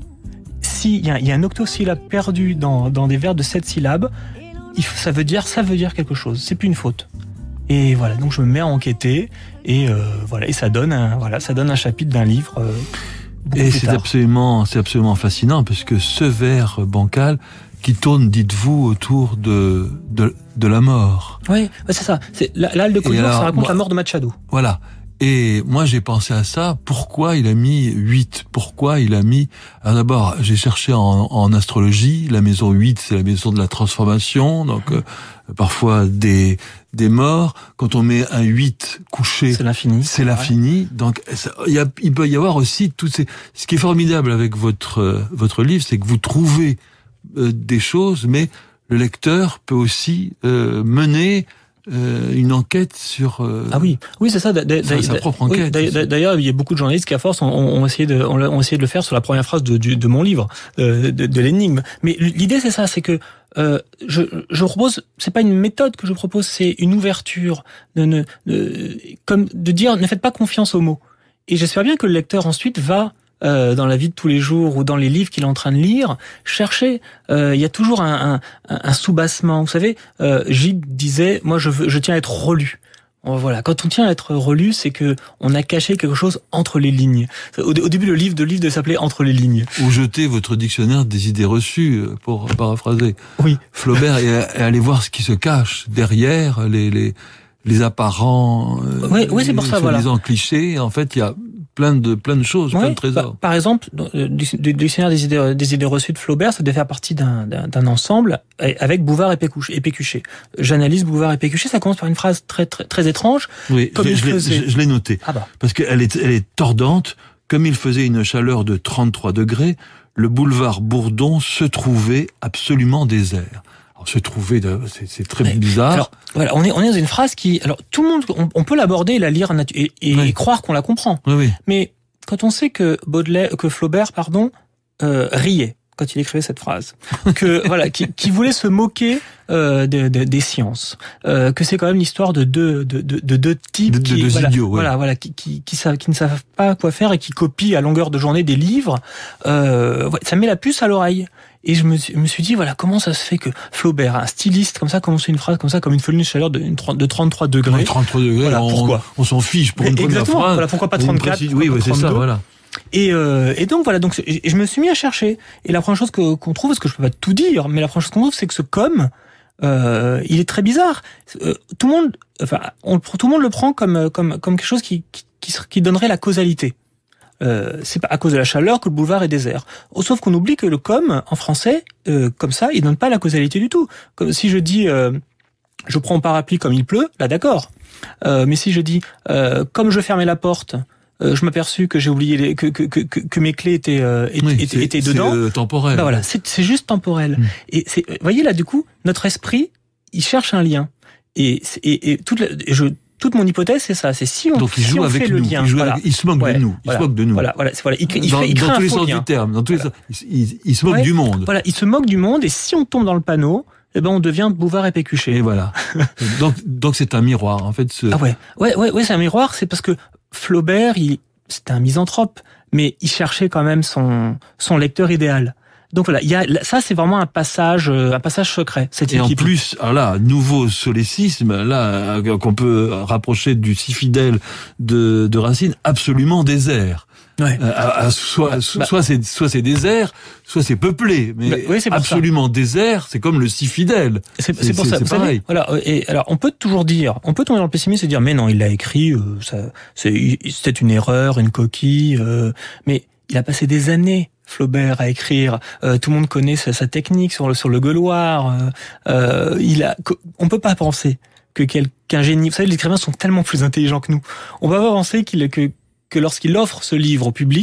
Si il y a, y a un octosyllabe perdu dans, dans des vers de sept syllabes, il faut, ça veut dire, ça veut dire quelque chose. C'est plus une faute. Et voilà, donc je me mets à enquêter et euh, voilà, et ça donne un, voilà, ça donne un chapitre d'un livre. Euh, beaucoup Et plus c'est tard. absolument, c'est absolument fascinant parce que ce vers bancal qui tourne, dites-vous, autour de de, de la mort. Oui, ouais, c'est ça. C'est la, la Halle de Caudevoix, alors, ça raconte moi- la mort de Machado. Voilà. Et moi, j'ai pensé à ça. Pourquoi il a mis huit? Pourquoi il a mis... Alors d'abord, j'ai cherché en, en astrologie. La maison huit, c'est la maison de la transformation. Donc, euh, parfois, des, des morts. Quand on met un huit couché, C'est l'infini. c'est l'infini. Donc, ça- il, y a, il peut y avoir aussi toutes ces... Ce qui est formidable avec votre, euh, votre livre, c'est que vous trouvez euh, des choses, mais le lecteur peut aussi euh, mener... Euh, une enquête sur euh, Ah oui, oui, c'est ça. d'a- d'a- Sa- sa d'a- propre oui, enquête. d'a- D'ailleurs, il y a beaucoup de journalistes qui, à force, ont, ont essayé de, ont, ont essayé de le faire sur la première phrase de, du- de mon livre, euh, de, de l'énigme. Mais l'idée, c'est ça, c'est que euh, je, je propose, c'est pas une méthode que je propose, c'est une ouverture, de, de, de, comme de dire, ne faites pas confiance aux mots. Et j'espère bien que le lecteur ensuite va euh, dans la vie de tous les jours ou dans les livres qu'il est en train de lire, chercher. Euh, il y a toujours un, un, un soubassement. Vous savez, euh, Gide disait, moi, je, veux, je tiens à être relu. Voilà, quand on tient à être relu, c'est que on a caché quelque chose entre les lignes. Au, au début, le livre de livre devait s'appeler Entre les lignes. ou jeter votre dictionnaire des idées reçues, pour paraphraser Oui. Flaubert, et, et aller voir ce qui se cache derrière les les, les apparents, euh, Oui, oui, c'est pour ça, voilà. soi-disant clichés. En fait, il y a plein de plein de choses, Ouais, plein de trésors. Par, par exemple, le dictionnaire des idées, des idées reçues de Flaubert, ça devait faire partie d'un, d'un, d'un ensemble avec Bouvard et Pécuchet. Et Pécuchet. J'analyse Bouvard et Pécuchet, ça commence par une phrase très très, très étrange. Oui, comme je, il je l'ai- faisait. je- je l'ai noté. Ah bah. Parce qu'elle est, elle est tordante. Comme il faisait une chaleur de trente-trois degrés, le boulevard Bourdon se trouvait absolument désert. Alors, se trouvait, de- c'est, c'est très Mais, bizarre. Alors, voilà, on est, on est dans une phrase qui, alors, tout le monde, on, on peut l'aborder, la lire natu- et, et, Oui. et croire qu'on la comprend. oui, oui. Mais quand on sait que Baudelaire, que Flaubert, pardon, euh, riait quand il écrivait cette phrase, que voilà, qui, qui voulait se moquer euh, de, de, des sciences, euh, que c'est quand même l'histoire de deux de, de, de deux types De- de qui deux voilà, idiots, ouais. voilà, voilà, qui qui qui, savent, qui ne savent pas quoi faire et qui copient à longueur de journée des livres. Euh, ouais, ça met la puce à l'oreille. Et je me, suis- me suis dit, voilà, comment ça se fait que Flaubert, un styliste comme ça, commence une phrase comme ça, comme une folie de chaleur de, une trente de trente-trois degrés. Ouais, trente-trois degrés, Voilà, on, pourquoi on s'en fiche pour une Mais première exactement, phrase. voilà, pourquoi pas Une trente-quatre, précise- pourquoi Oui, pas oui, c'est ça, trente-deux. voilà. Et, euh, et donc voilà, donc c'est- et je me suis mis à chercher. Et la première chose que, qu'on trouve, parce que je peux pas tout dire, mais la première chose qu'on trouve, c'est que ce com, euh, il est très bizarre. Euh, tout le monde, enfin, on, le- tout le monde le prend comme comme comme quelque chose qui qui, qui, serait- qui donnerait la causalité. Euh, c'est pas à cause de la chaleur que le boulevard est désert. Oh, sauf qu'on oublie que le com en français, euh, comme ça, il donne pas la causalité du tout. Comme si je dis, euh, je prends mon parapluie comme il pleut, là d'accord. Euh, mais si je dis, euh, comme je fermais la porte. Euh, je m'aperçus que j'ai oublié les, que, que, que, que mes clés étaient, euh, étaient, Oui, étaient, c'est- étaient c'est, dedans. euh, temporel. Bah voilà, c'est, c'est juste temporel. Mm. Et c'est, vous voyez là, du coup, notre esprit, il cherche un lien. Et, c'est- et, et toute, la, et je, toute mon hypothèse, c'est ça. C'est si on, Donc il si joue on avec fait nous. le lien. Il, joue voilà. avec- il se moque Ouais, de nous. Il voilà, se moque de nous. Voilà, voilà, c'est- voilà. Il, il dans fait, il crée dans un tous les faux sens lien. du terme. Dans tous Voilà. les sens, il, il- il se moque Ouais. du monde. Voilà, il se moque du monde. Et si on tombe dans le panneau, eh ben, on devient Bouvard et Pécuchet. Et voilà. donc, donc c'est un miroir. En fait, ce, Ah ouais, ouais, ouais, ouais, c'est un miroir. C'est parce que Flaubert, il, c'était un misanthrope, mais il cherchait quand même son son lecteur idéal. Donc voilà, il y a ça, c'est vraiment un passage, euh, un passage secret. Cette Et en équipe. plus, alors là, nouveau solécisme, là, euh, qu'on peut rapprocher du si fidèle de, de Racine, absolument désert. Ouais. Euh, à- à- soit, Bah, soit, soit c'est, soit c'est désert, soit c'est peuplé. Mais Bah, oui, c'est pour absolument désert, c'est comme le si fidèle. C'est, C'est- c'est pour c'est- ça. c'est Vous savez, pareil. voilà. Et alors, on peut toujours dire, on peut tomber dans le pessimisme et dire, mais non, il l'a écrit, euh, ça, c'est, c'était une erreur, une coquille. Euh, mais il a passé des années, Flaubert, à écrire. Euh, tout le monde connaît sa, sa technique sur le sur le gueuloir. Euh, euh, il a, on peut pas penser que quelqu'un génie. Vous savez, les écrivains sont tellement plus intelligents que nous. On va pas penser qu'il que que lorsqu'il offre ce livre au public,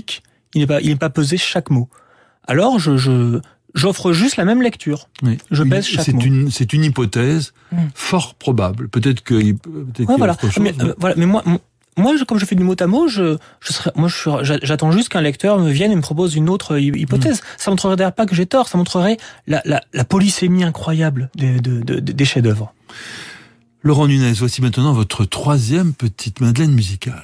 Il n'est pas, il n'est pas pesé chaque mot. Alors, je, je, j'offre juste la même lecture. Oui. Je pèse chaque c'est mot. Une, c'est une hypothèse mmh. fort probable. Peut-être que, peut-être ouais, qu'il y a voilà. autre chose. Mais, euh, voilà. Mais moi, moi, je, comme je fais du mot à mot, je, je serais, moi, je suis, j'attends juste qu'un lecteur me vienne et me propose une autre hypothèse. Mmh. Ça montrerait d'ailleurs pas que j'ai tort. Ça montrerait la, la, la polysémie incroyable des, de, de, des chefs-d'œuvre. Laurent Nunez, voici maintenant votre troisième petite Madeleine musicale.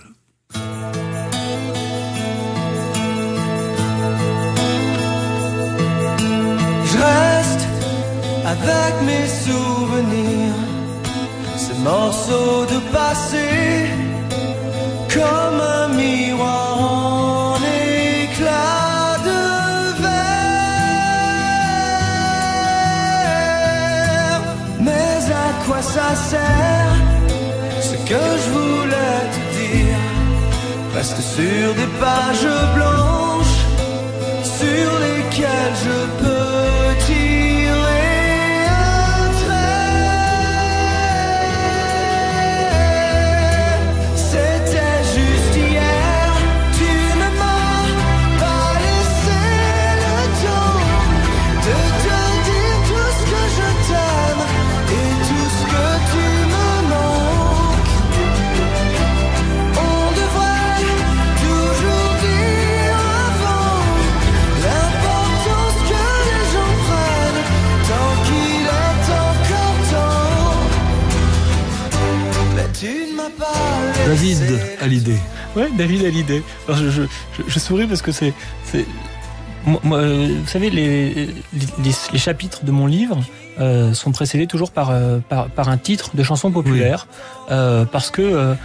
Je reste avec mes souvenirs, ces morceaux de passé, comme un miroir en éclat de verre. Mais à quoi ça sert, ce que je voulais te dire, reste sur des pages blanches, sur lesquelles je peux David Hallyday. Ouais, David Hallyday. Alors je, je, je, je souris parce que c'est, c'est, moi, vous savez, les, les, les chapitres de mon livre euh, sont précédés toujours par, euh, par, par un titre de chanson populaire, oui. euh, parce que, euh,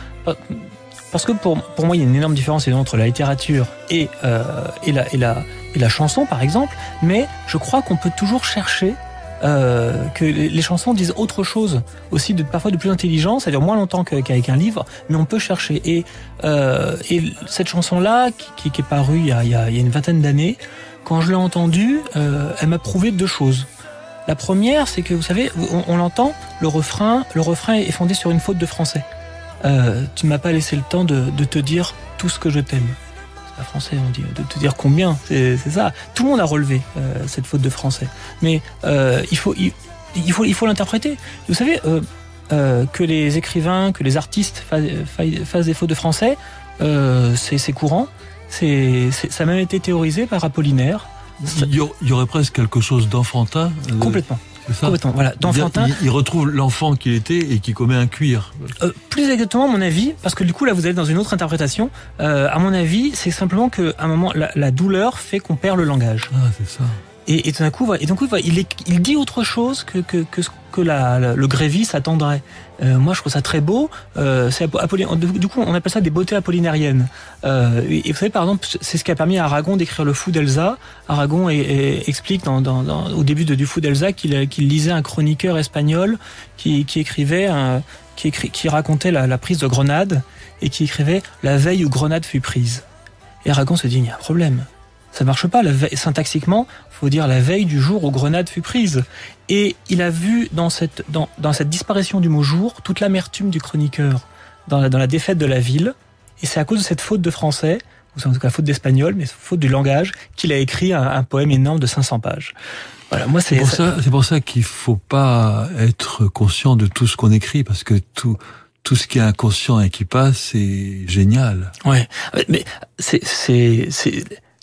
parce que pour, pour moi, il y a une énorme différence entre la littérature et, euh, et, la, et, la, et la chanson, par exemple, mais je crois qu'on peut toujours chercher Euh, que les chansons disent autre chose aussi, de, parfois de plus intelligent, c'est-à-dire moins longtemps qu'avec un livre, mais on peut chercher. Et, euh, et cette chanson-là, qui, qui est parue il y a, il y a, il y a une vingtaine d'années, quand je l'ai entendue, euh, elle m'a prouvé deux choses. La première, c'est que, vous savez, on, on l'entend, le refrain, le refrain est fondé sur une faute de français. Euh, tu m'as pas laissé le temps de, de te dire tout ce que je t'aime. Pas français, on dit, de te dire combien, c'est, c'est ça. Tout le monde a relevé euh, cette faute de français, mais euh, il faut, il, il faut, il faut l'interpréter. Vous savez euh, euh, que les écrivains, que les artistes fassent, fassent des fautes de français, euh, c'est, c'est courant. C'est, c'est, ça a même été théorisé par Apollinaire. Il y aurait presque quelque chose d'enfantin. Euh... Complètement. C'est ça. Complètement, voilà. D'enfantin. Il, il retrouve l'enfant qu'il était et qui commet un cuir. Euh, plus exactement, à mon avis, parce que du coup, là, vous allez dans une autre interprétation. Euh, à mon avis, c'est simplement qu'à un moment, la, la douleur fait qu'on perd le langage. Ah, c'est ça. Et, et tout d'un coup, et donc, il, est, il dit autre chose que, que, que ce que la, la, le Grévy s'attendrait. Euh, moi, je trouve ça très beau. Euh, c'est Apollin... Du coup, on appelle ça des beautés apollinariennes. Euh, et, et vous savez, par exemple, c'est ce qui a permis à Aragon d'écrire le Fou d'Elsa. Aragon et, et explique dans, dans, dans, au début de, du Fou d'Elsa qu'il, qu'il lisait un chroniqueur espagnol qui, qui écrivait, un, qui, écrit, qui racontait la, la prise de Grenade et qui écrivait la veille où Grenade fut prise. Et Aragon se dit, il y a un problème. Ça marche pas. La veille, syntaxiquement, faut dire la veille du jour où Grenade fut prise. Et il a vu dans cette, dans, dans cette disparition du mot jour toute l'amertume du chroniqueur dans la, dans la défaite de la ville. Et c'est à cause de cette faute de français, ou en tout cas faute d'espagnol, mais faute du langage, qu'il a écrit un, un poème énorme de cinq cents pages. Voilà, moi c'est, c'est pour ça, c'est pour ça qu'il faut pas être conscient de tout ce qu'on écrit, parce que tout, tout ce qui est inconscient et qui passe, c'est génial. Ouais, mais c'est, c'est, c'est,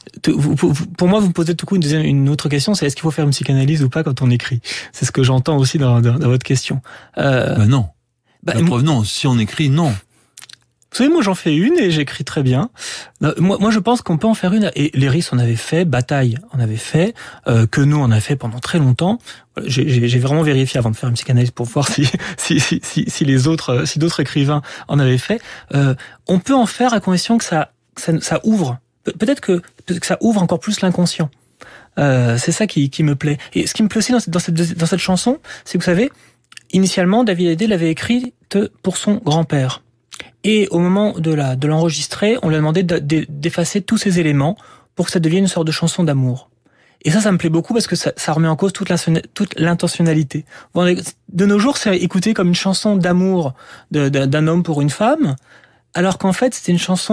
pour moi, vous me posez tout coup une deuxième, une autre question, c'est est-ce qu'il faut faire une psychanalyse ou pas quand on écrit? C'est ce que j'entends aussi dans, dans, dans votre question. Euh, bah non. Bah, La preuve, non. Si on écrit, non. Vous savez, moi j'en fais une et j'écris très bien. Moi, moi je pense qu'on peut en faire une. Et Léris en avait fait, Bataille en avait fait, euh, que nous on a fait pendant très longtemps. J'ai, j'ai, j'ai vraiment vérifié avant de faire une psychanalyse pour voir si si si, si, si les autres, si d'autres écrivains en avaient fait. Euh, on peut en faire à condition que ça que ça, ça ouvre. Peut-être que, que ça ouvre encore plus l'inconscient. Euh, c'est ça qui, qui me plaît. Et ce qui me plaît aussi dans cette, dans cette, dans cette chanson, c'est que vous savez, initialement, David Hallyday l'avait écrite pour son grand-père. Et au moment de la, de l'enregistrer, on lui a demandé d'effacer tous ces éléments pour que ça devienne une sorte de chanson d'amour. Et ça, ça me plaît beaucoup parce que ça, ça remet en cause toute, la, toute l'intentionnalité. De nos jours, c'est écouté comme une chanson d'amour de, de, d'un homme pour une femme, alors qu'en fait, c'était une chanson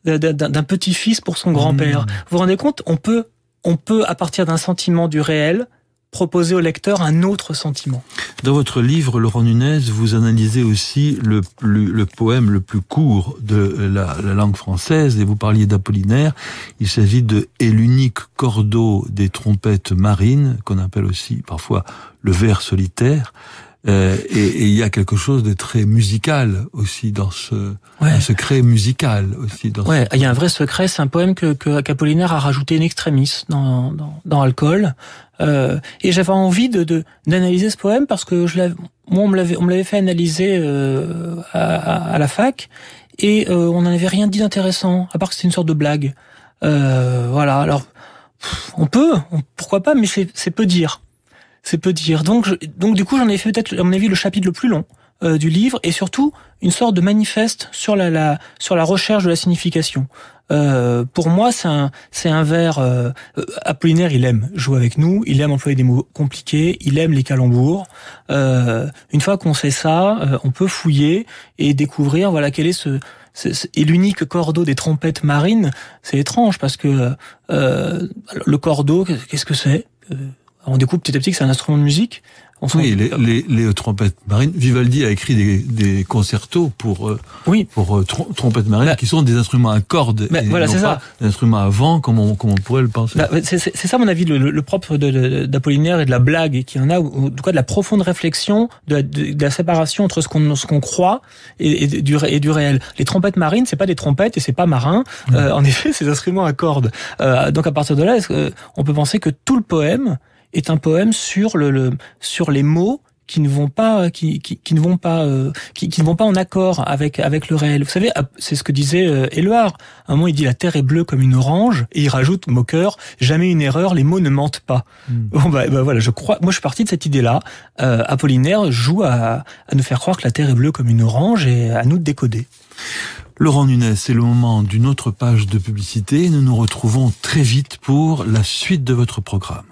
d'un, d'un petit-fils pour son grand-père. Mmh. Vous vous rendez compte, on peut, on peut, à partir d'un sentiment du réel, proposer au lecteur un autre sentiment. Dans votre livre, Laurent Nunez, vous analysez aussi le, le, le poème le plus court de la, la langue française, et vous parliez d'Apollinaire. Il s'agit de « Et l'unique cordeau des trompettes marines », qu'on appelle aussi parfois le vers solitaire. Euh, et il y a quelque chose de très musical aussi dans ce ouais. un secret musical aussi dans ouais ce... il y a un vrai secret. C'est un poème que que qu'Apollinaire a rajouté in extremis dans dans dans Alcool, euh, et j'avais envie de de d'analyser ce poème parce que je l'avais moi on me l'avait on me l'avait fait analyser euh, à, à à la fac, et euh, on n'en avait rien dit d'intéressant à part que c'était une sorte de blague. Euh, voilà, alors pff, on peut on, pourquoi pas, mais c'est c'est peu dire. C'est peu dire. Donc, je, donc du coup, j'en ai fait peut-être, à mon avis, le chapitre le plus long euh, du livre, et surtout une sorte de manifeste sur la, la sur la recherche de la signification. Euh, pour moi, c'est un c'est un vers. Euh, Apollinaire, il aime jouer avec nous, il aime employer des mots compliqués, il aime les calembours. Euh, une fois qu'on sait ça, euh, on peut fouiller et découvrir, voilà, quel est ce et l'unique cordeau des trompettes marines. C'est étrange parce que euh, le cordeau, qu'est-ce que c'est? euh, On découvre petit à petit que c'est un instrument de musique. On oui, les, les, les trompettes marines. Vivaldi a écrit des, des concertos pour euh, oui. pour euh, trom- trompettes marines bah, qui sont des instruments à cordes bah, et voilà, non c'est pas ça. des instruments à vent comme on, comme on pourrait le penser. Bah, c'est, c'est, c'est ça, à mon avis, le, le propre de, de, d'Apollinaire et de la blague, et qu'il y en a, ou en tout cas de la profonde réflexion de, de, de la séparation entre ce qu'on, ce qu'on croit et, et, du, et du réel. Les trompettes marines, c'est pas des trompettes et c'est pas marin. Mmh. Euh, en effet, c'est des instruments à cordes. Euh, donc à partir de là, on peut penser que tout le poème est un poème sur le, le sur les mots qui ne vont pas qui qui, qui ne vont pas euh, qui, qui ne vont pas en accord avec avec le réel. Vous savez, c'est ce que disait euh, Éluard. À un moment, il dit la terre est bleue comme une orange, et il rajoute, moqueur, jamais une erreur, les mots ne mentent pas. Mm. Bon bah, bah voilà, je crois. Moi, je suis parti de cette idée-là. Euh, Apollinaire joue à à nous faire croire que la terre est bleue comme une orange, et à nous de décoder. Laurent Nunez, c'est le moment d'une autre page de publicité. Nous nous retrouvons très vite pour la suite de votre programme.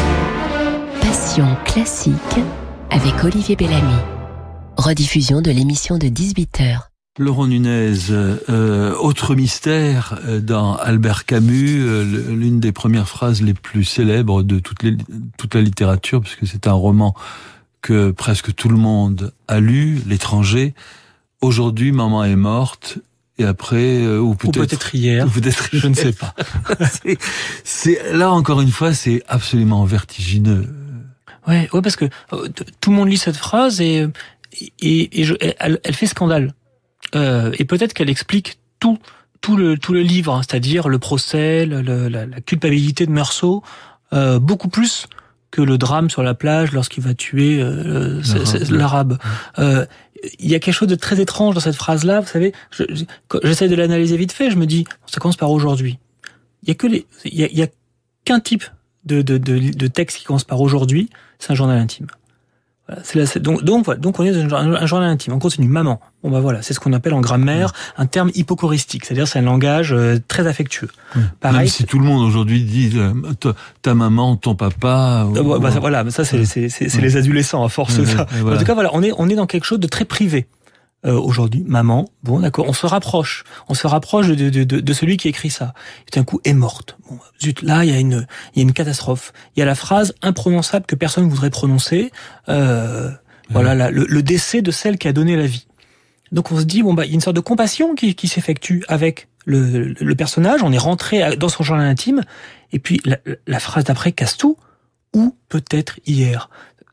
Passion classique avec Olivier Bellamy. Rediffusion de l'émission de dix-huit heures. Laurent Nunez, euh, autre mystère dans Albert Camus, euh, l'une des premières phrases les plus célèbres de toute, les, toute la littérature, puisque c'est un roman que presque tout le monde a lu, L'étranger. Aujourd'hui, maman est morte. Et après, euh, ou peut-être, ou peut-être hier, ou peut-être je ne sais pas. c'est, c'est là encore une fois, c'est absolument vertigineux. Ouais, ouais, parce que euh, tout le monde lit cette phrase et et, et je, elle, elle fait scandale. Euh, et peut-être qu'elle explique tout tout le tout le livre, hein, c'est-à-dire le procès, le, la, la culpabilité de Meursault, euh, beaucoup plus que le drame sur la plage lorsqu'il va tuer euh, l'arabe. C'est, l'arabe. Euh, il y a quelque chose de très étrange dans cette phrase-là. Vous savez, je, je, j'essaie de l'analyser vite fait. Je me dis, ça commence par aujourd'hui. Il y a que les, il y a, il y a qu'un type de, de, de, de texte qui commence par aujourd'hui. C'est un journal intime. Voilà, c'est là, c'est, donc, donc, voilà, donc on est dans un, un journal intime. On continue. Maman. Bon bah voilà, c'est ce qu'on appelle en grammaire un terme hypochoristique, c'est-à-dire c'est un langage euh, très affectueux. Oui. Pareil. Même si tout le monde aujourd'hui dit euh, ta, ta maman, ton papa. Ou, bah, bah, ça, voilà, ça c'est, c'est, c'est, c'est les adolescents à force de ça. Voilà. En tout cas voilà, on est on est dans quelque chose de très privé. Euh, aujourd'hui, maman, bon d'accord, on se rapproche, on se rapproche de, de, de, de celui qui écrit ça. Et d'un coup, est morte. Bon, zut, là, il y a une, il y a une catastrophe. Il y a la phrase imprononçable que personne ne voudrait prononcer. Euh, ouais. Voilà, la, le, le décès de celle qui a donné la vie. Donc on se dit bon bah il y a une sorte de compassion qui, qui s'effectue avec le, le personnage. On est rentré dans son journal intime. Et puis la, la phrase d'après casse tout. Ou peut-être hier.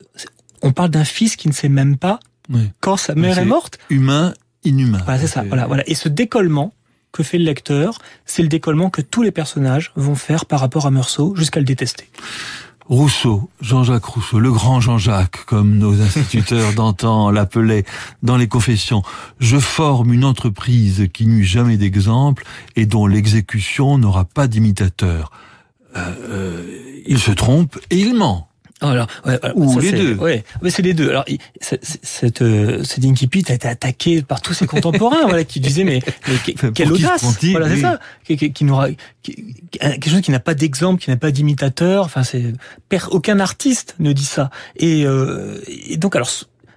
On parle d'un fils qui ne sait même pas. Oui. Quand sa mère c'est est morte. Humain, inhumain. Voilà, c'est ça. C'est... Voilà, voilà. Et ce décollement que fait le lecteur, c'est le décollement que tous les personnages vont faire par rapport à Meursault jusqu'à le détester. Rousseau, Jean-Jacques Rousseau, le grand Jean-Jacques, comme nos instituteurs d'antan l'appelaient dans les confessions. Je forme une entreprise qui n'eut jamais d'exemple et dont l'exécution n'aura pas d'imitateur. Euh, euh, il se trompe et il ment. Alors, ouais, alors, ou ça, les c'est, deux. Ouais, mais c'est les deux. Alors, c'est, c'est, cette, euh, cette incipit a été attaqué par tous ses contemporains, voilà, qui disaient mais, mais quelle audace, voilà, c'est oui. ça, qui, qui, qui n'aura qui, quelque chose qui n'a pas d'exemple, qui n'a pas d'imitateur. Enfin, c'est aucun artiste ne dit ça. Et, euh, et donc, alors,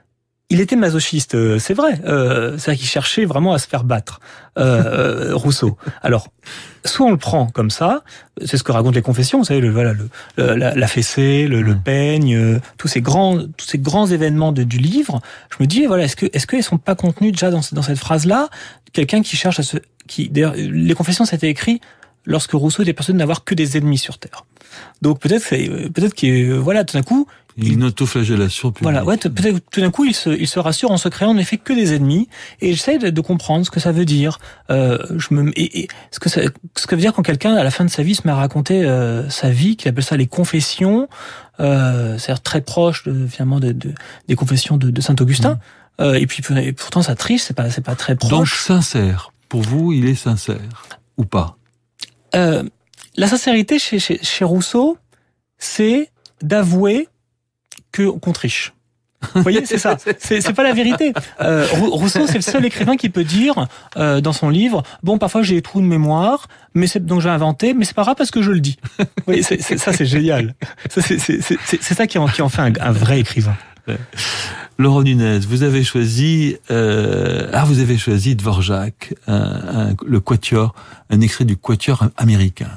il était masochiste, euh, c'est vrai. Euh, c'est-à-dire qu'il cherchait vraiment à se faire battre, euh, Rousseau. Alors, soit on le prend comme ça, c'est ce que racontent les Confessions, vous savez, le, voilà, le, le, la, la fessée, le, le peigne, euh, tous ces grands, tous ces grands événements de, du livre. Je me dis, voilà, est-ce que, est-ce qu'ils sont pas contenus déjà dans, dans cette phrase-là, quelqu'un qui cherche à se, qui, d'ailleurs, les Confessions, ça a été écrit lorsque Rousseau était persuadé de n'avoir que des ennemis sur Terre. Donc peut-être, peut-être qu'il, voilà, tout d'un coup. Une autoflagellation publique. Voilà, ouais, peut-être tout d'un coup, il se, il se rassure en se créant en effet que des ennemis, et j'essaie de, de comprendre ce que ça veut dire. Euh, je me, et, et ce que ça, ce que veut dire quand quelqu'un à la fin de sa vie se met à raconter euh, sa vie, qu'il appelle ça les confessions, euh, c'est-à-dire très proche de, finalement de, de, des confessions de, de Saint Augustin. Mmh. Euh, et puis et pourtant ça triche, c'est pas, c'est pas très proche. Donc sincère. Pour vous, il est sincère ou pas? Euh, la sincérité chez, chez, chez Rousseau, c'est d'avouer que qu'on triche. Vous voyez, c'est ça. C'est, c'est pas la vérité. Euh, Rousseau, c'est le seul écrivain qui peut dire euh, dans son livre, bon, parfois j'ai des trous de mémoire, mais c'est donc j'ai inventé, mais c'est pas grave parce que je le dis. Vous voyez, c'est, c'est, ça, c'est génial. Ça, c'est, c'est, c'est, c'est ça qui en, qui en fait un, un vrai écrivain. Laurent Nunez, vous avez choisi, euh, ah, vous avez choisi Dvorak, un, un, le Quatuor, un extrait du Quatuor américain.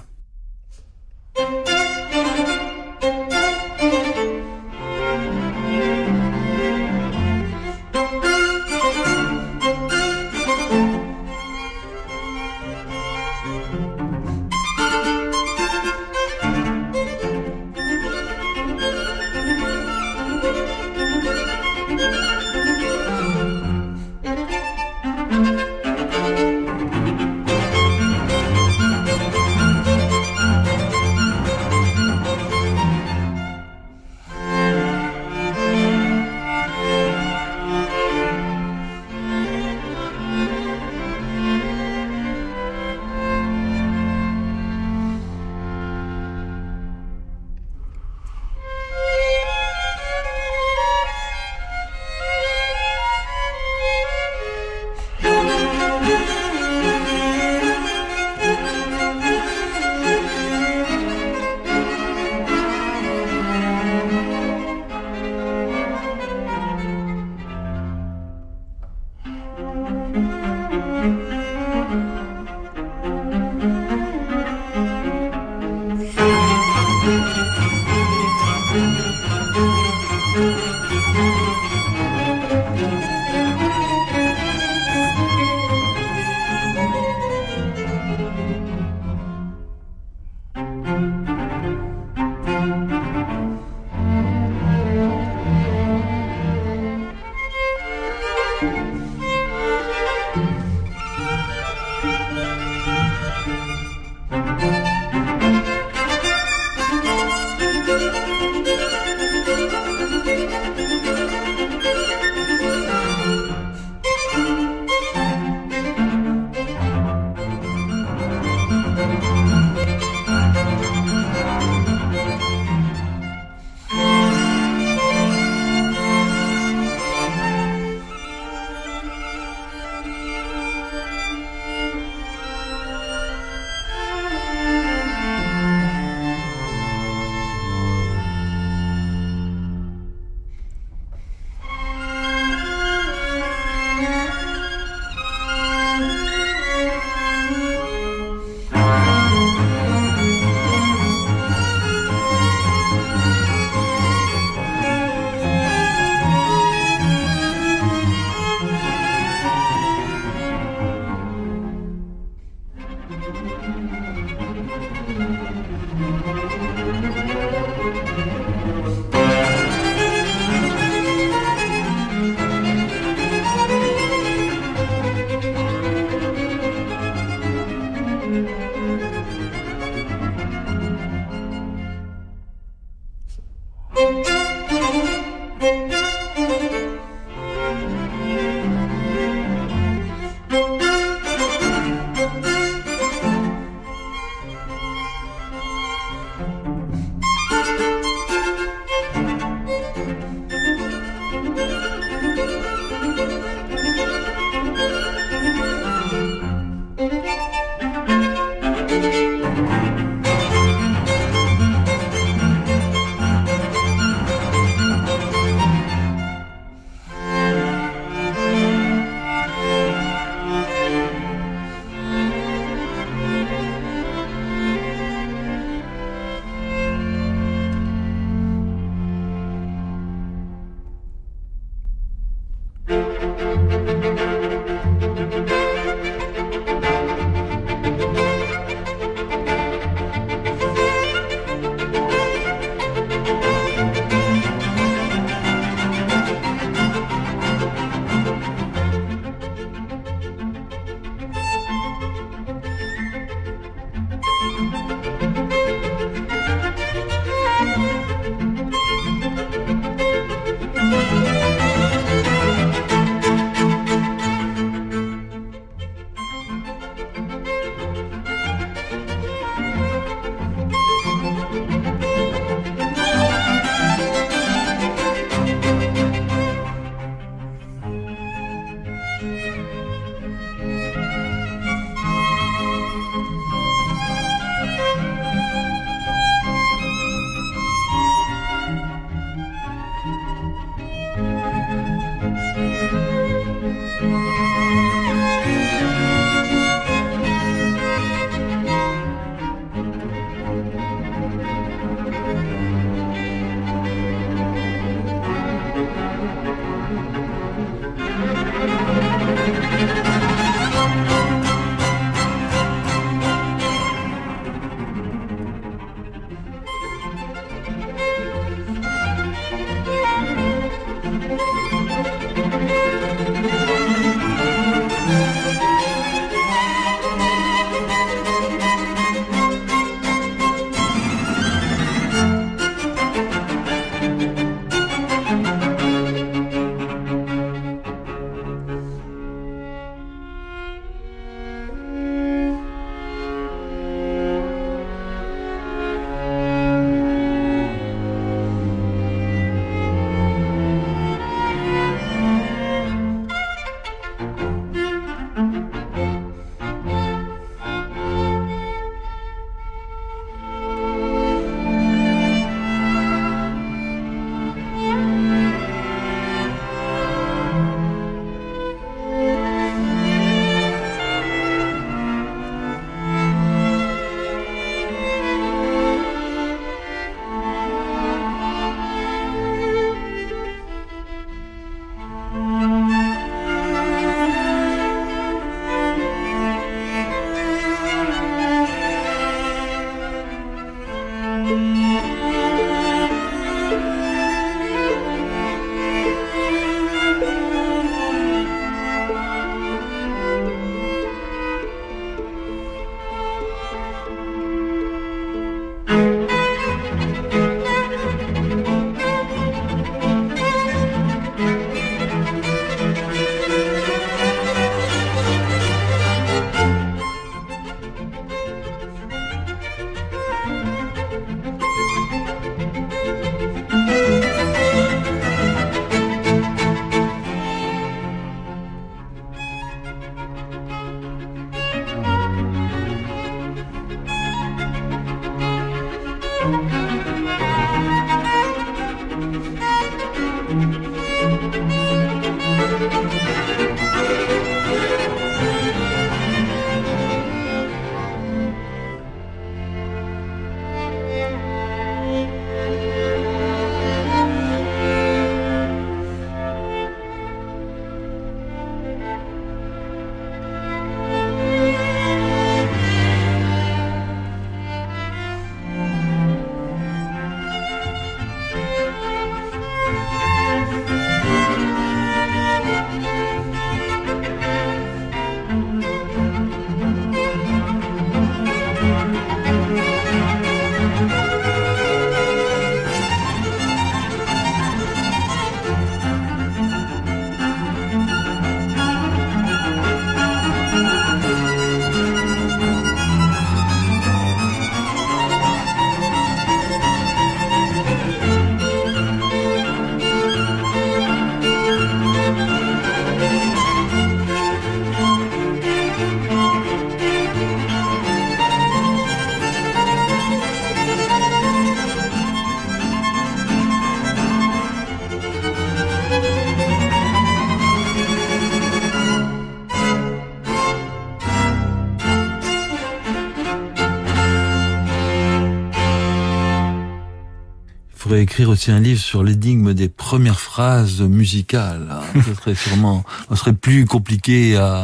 Il faudrait écrire aussi un livre sur l'énigme des premières phrases musicales. Ce serait sûrement, ce serait plus compliqué à,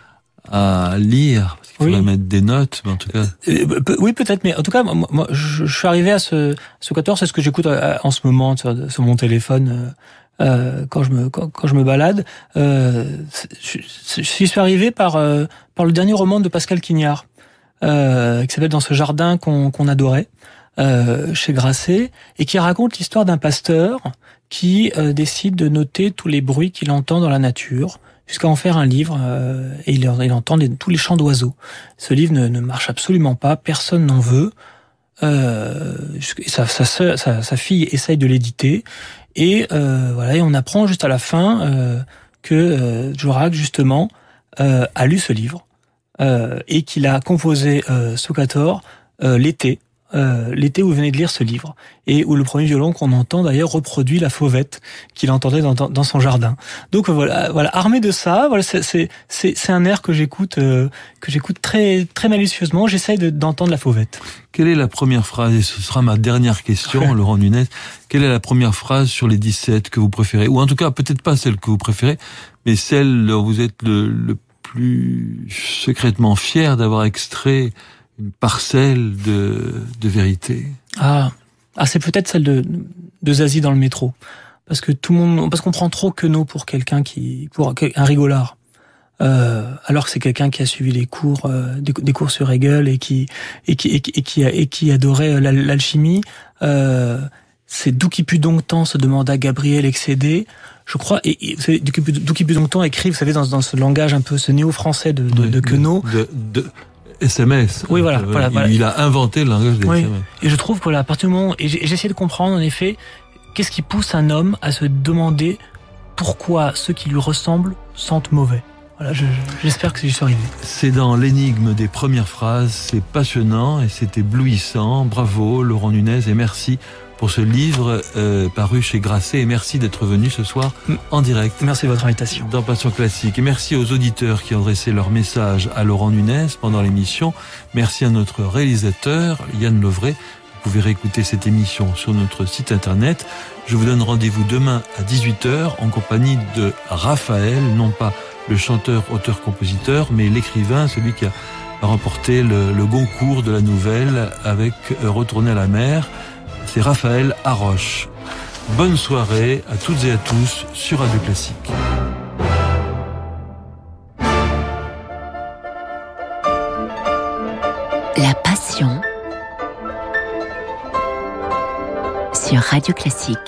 à lire. Parce qu'il faudrait oui. mettre des notes, mais en tout cas. Euh, oui, peut-être, mais en tout cas, moi, moi je, je suis arrivé à ce, ce quatorze, c'est ce que j'écoute en ce moment sur, sur mon téléphone. Euh, quand je me quand, quand je me balade, euh, je, je suis arrivé par euh, par le dernier roman de Pascal Quignard, euh, qui s'appelle Dans ce jardin qu'on qu'on adorait, euh, chez Grasset, et qui raconte l'histoire d'un pasteur qui euh, décide de noter tous les bruits qu'il entend dans la nature, jusqu'à en faire un livre, euh, et il, il entend des, tous les chants d'oiseaux. Ce livre ne, ne marche absolument pas, personne n'en veut. Euh, sa, sa, sa, sa, sa fille essaye de l'éditer. Et euh, voilà, et on apprend juste à la fin euh, que euh, Dvořák justement euh, a lu ce livre euh, et qu'il a composé euh, Sukator euh, l'été, euh, l'été où il venait de lire ce livre, et où le premier violon qu'on entend d'ailleurs reproduit la fauvette qu'il entendait dans, dans, dans son jardin. Donc voilà, voilà, armé de ça, voilà, c'est c'est c'est, c'est un air que j'écoute euh, que j'écoute très très malicieusement. J'essaye de, d'entendre la fauvette. Quelle est la première phrase, et ce sera ma dernière question, Laurent Nunez, quelle est la première phrase sur les dix-sept que vous préférez? Ou en tout cas, peut-être pas celle que vous préférez, mais celle dont vous êtes le, le plus secrètement fier d'avoir extrait une parcelle de, de vérité. Ah, ah c'est peut-être celle de, de Zazie dans le métro. Parce que tout le monde, parce qu'on prend trop Queneau pour quelqu'un qui, pour un rigolard. Euh, alors que c'est quelqu'un qui a suivi les cours, euh, des, des cours sur Hegel et qui et qui et qui et qui, et qui adorait l'alchimie. Euh, c'est d'où qui put donc tant, se demanda Gabriel excédé. Je crois, et, et d'où qui put, d'où qui put donc tant écrit, vous savez, dans, dans ce langage un peu, ce néo-français de, de, de Queneau. De, de S M S. Oui, voilà, euh, voilà, il, voilà. Il a inventé le langage des oui. S M S. Et je trouve que là, à partir du moment, et j'ai, j'ai essayé de comprendre en effet, qu'est-ce qui pousse un homme à se demander pourquoi ceux qui lui ressemblent sentent mauvais. Voilà, je, j'espère que j'y suis arrivé. C'est dans l'énigme des premières phrases, c'est passionnant et c'est éblouissant. Bravo Laurent Nunez et merci pour ce livre euh, paru chez Grasset et merci d'être venu ce soir en direct. Merci de votre invitation. Dans Passion Classique. Et merci aux auditeurs qui ont adressé leur message à Laurent Nunez pendant l'émission. Merci à notre réalisateur Yann Lovray. Vous pouvez réécouter cette émission sur notre site internet. Je vous donne rendez-vous demain à dix-huit heures en compagnie de Raphaël, non pas le chanteur, auteur, compositeur, mais l'écrivain, celui qui a a remporté le, le Goncourt de la nouvelle avec Retourner à la mer. C'est Raphaël Haroche. Bonne soirée à toutes et à tous sur Radio Classique. La Passion sur Radio Classique.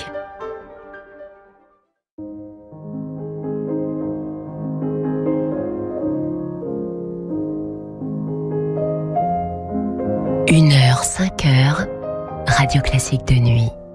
Une heure, cinq heures, Radio Classique de nuit.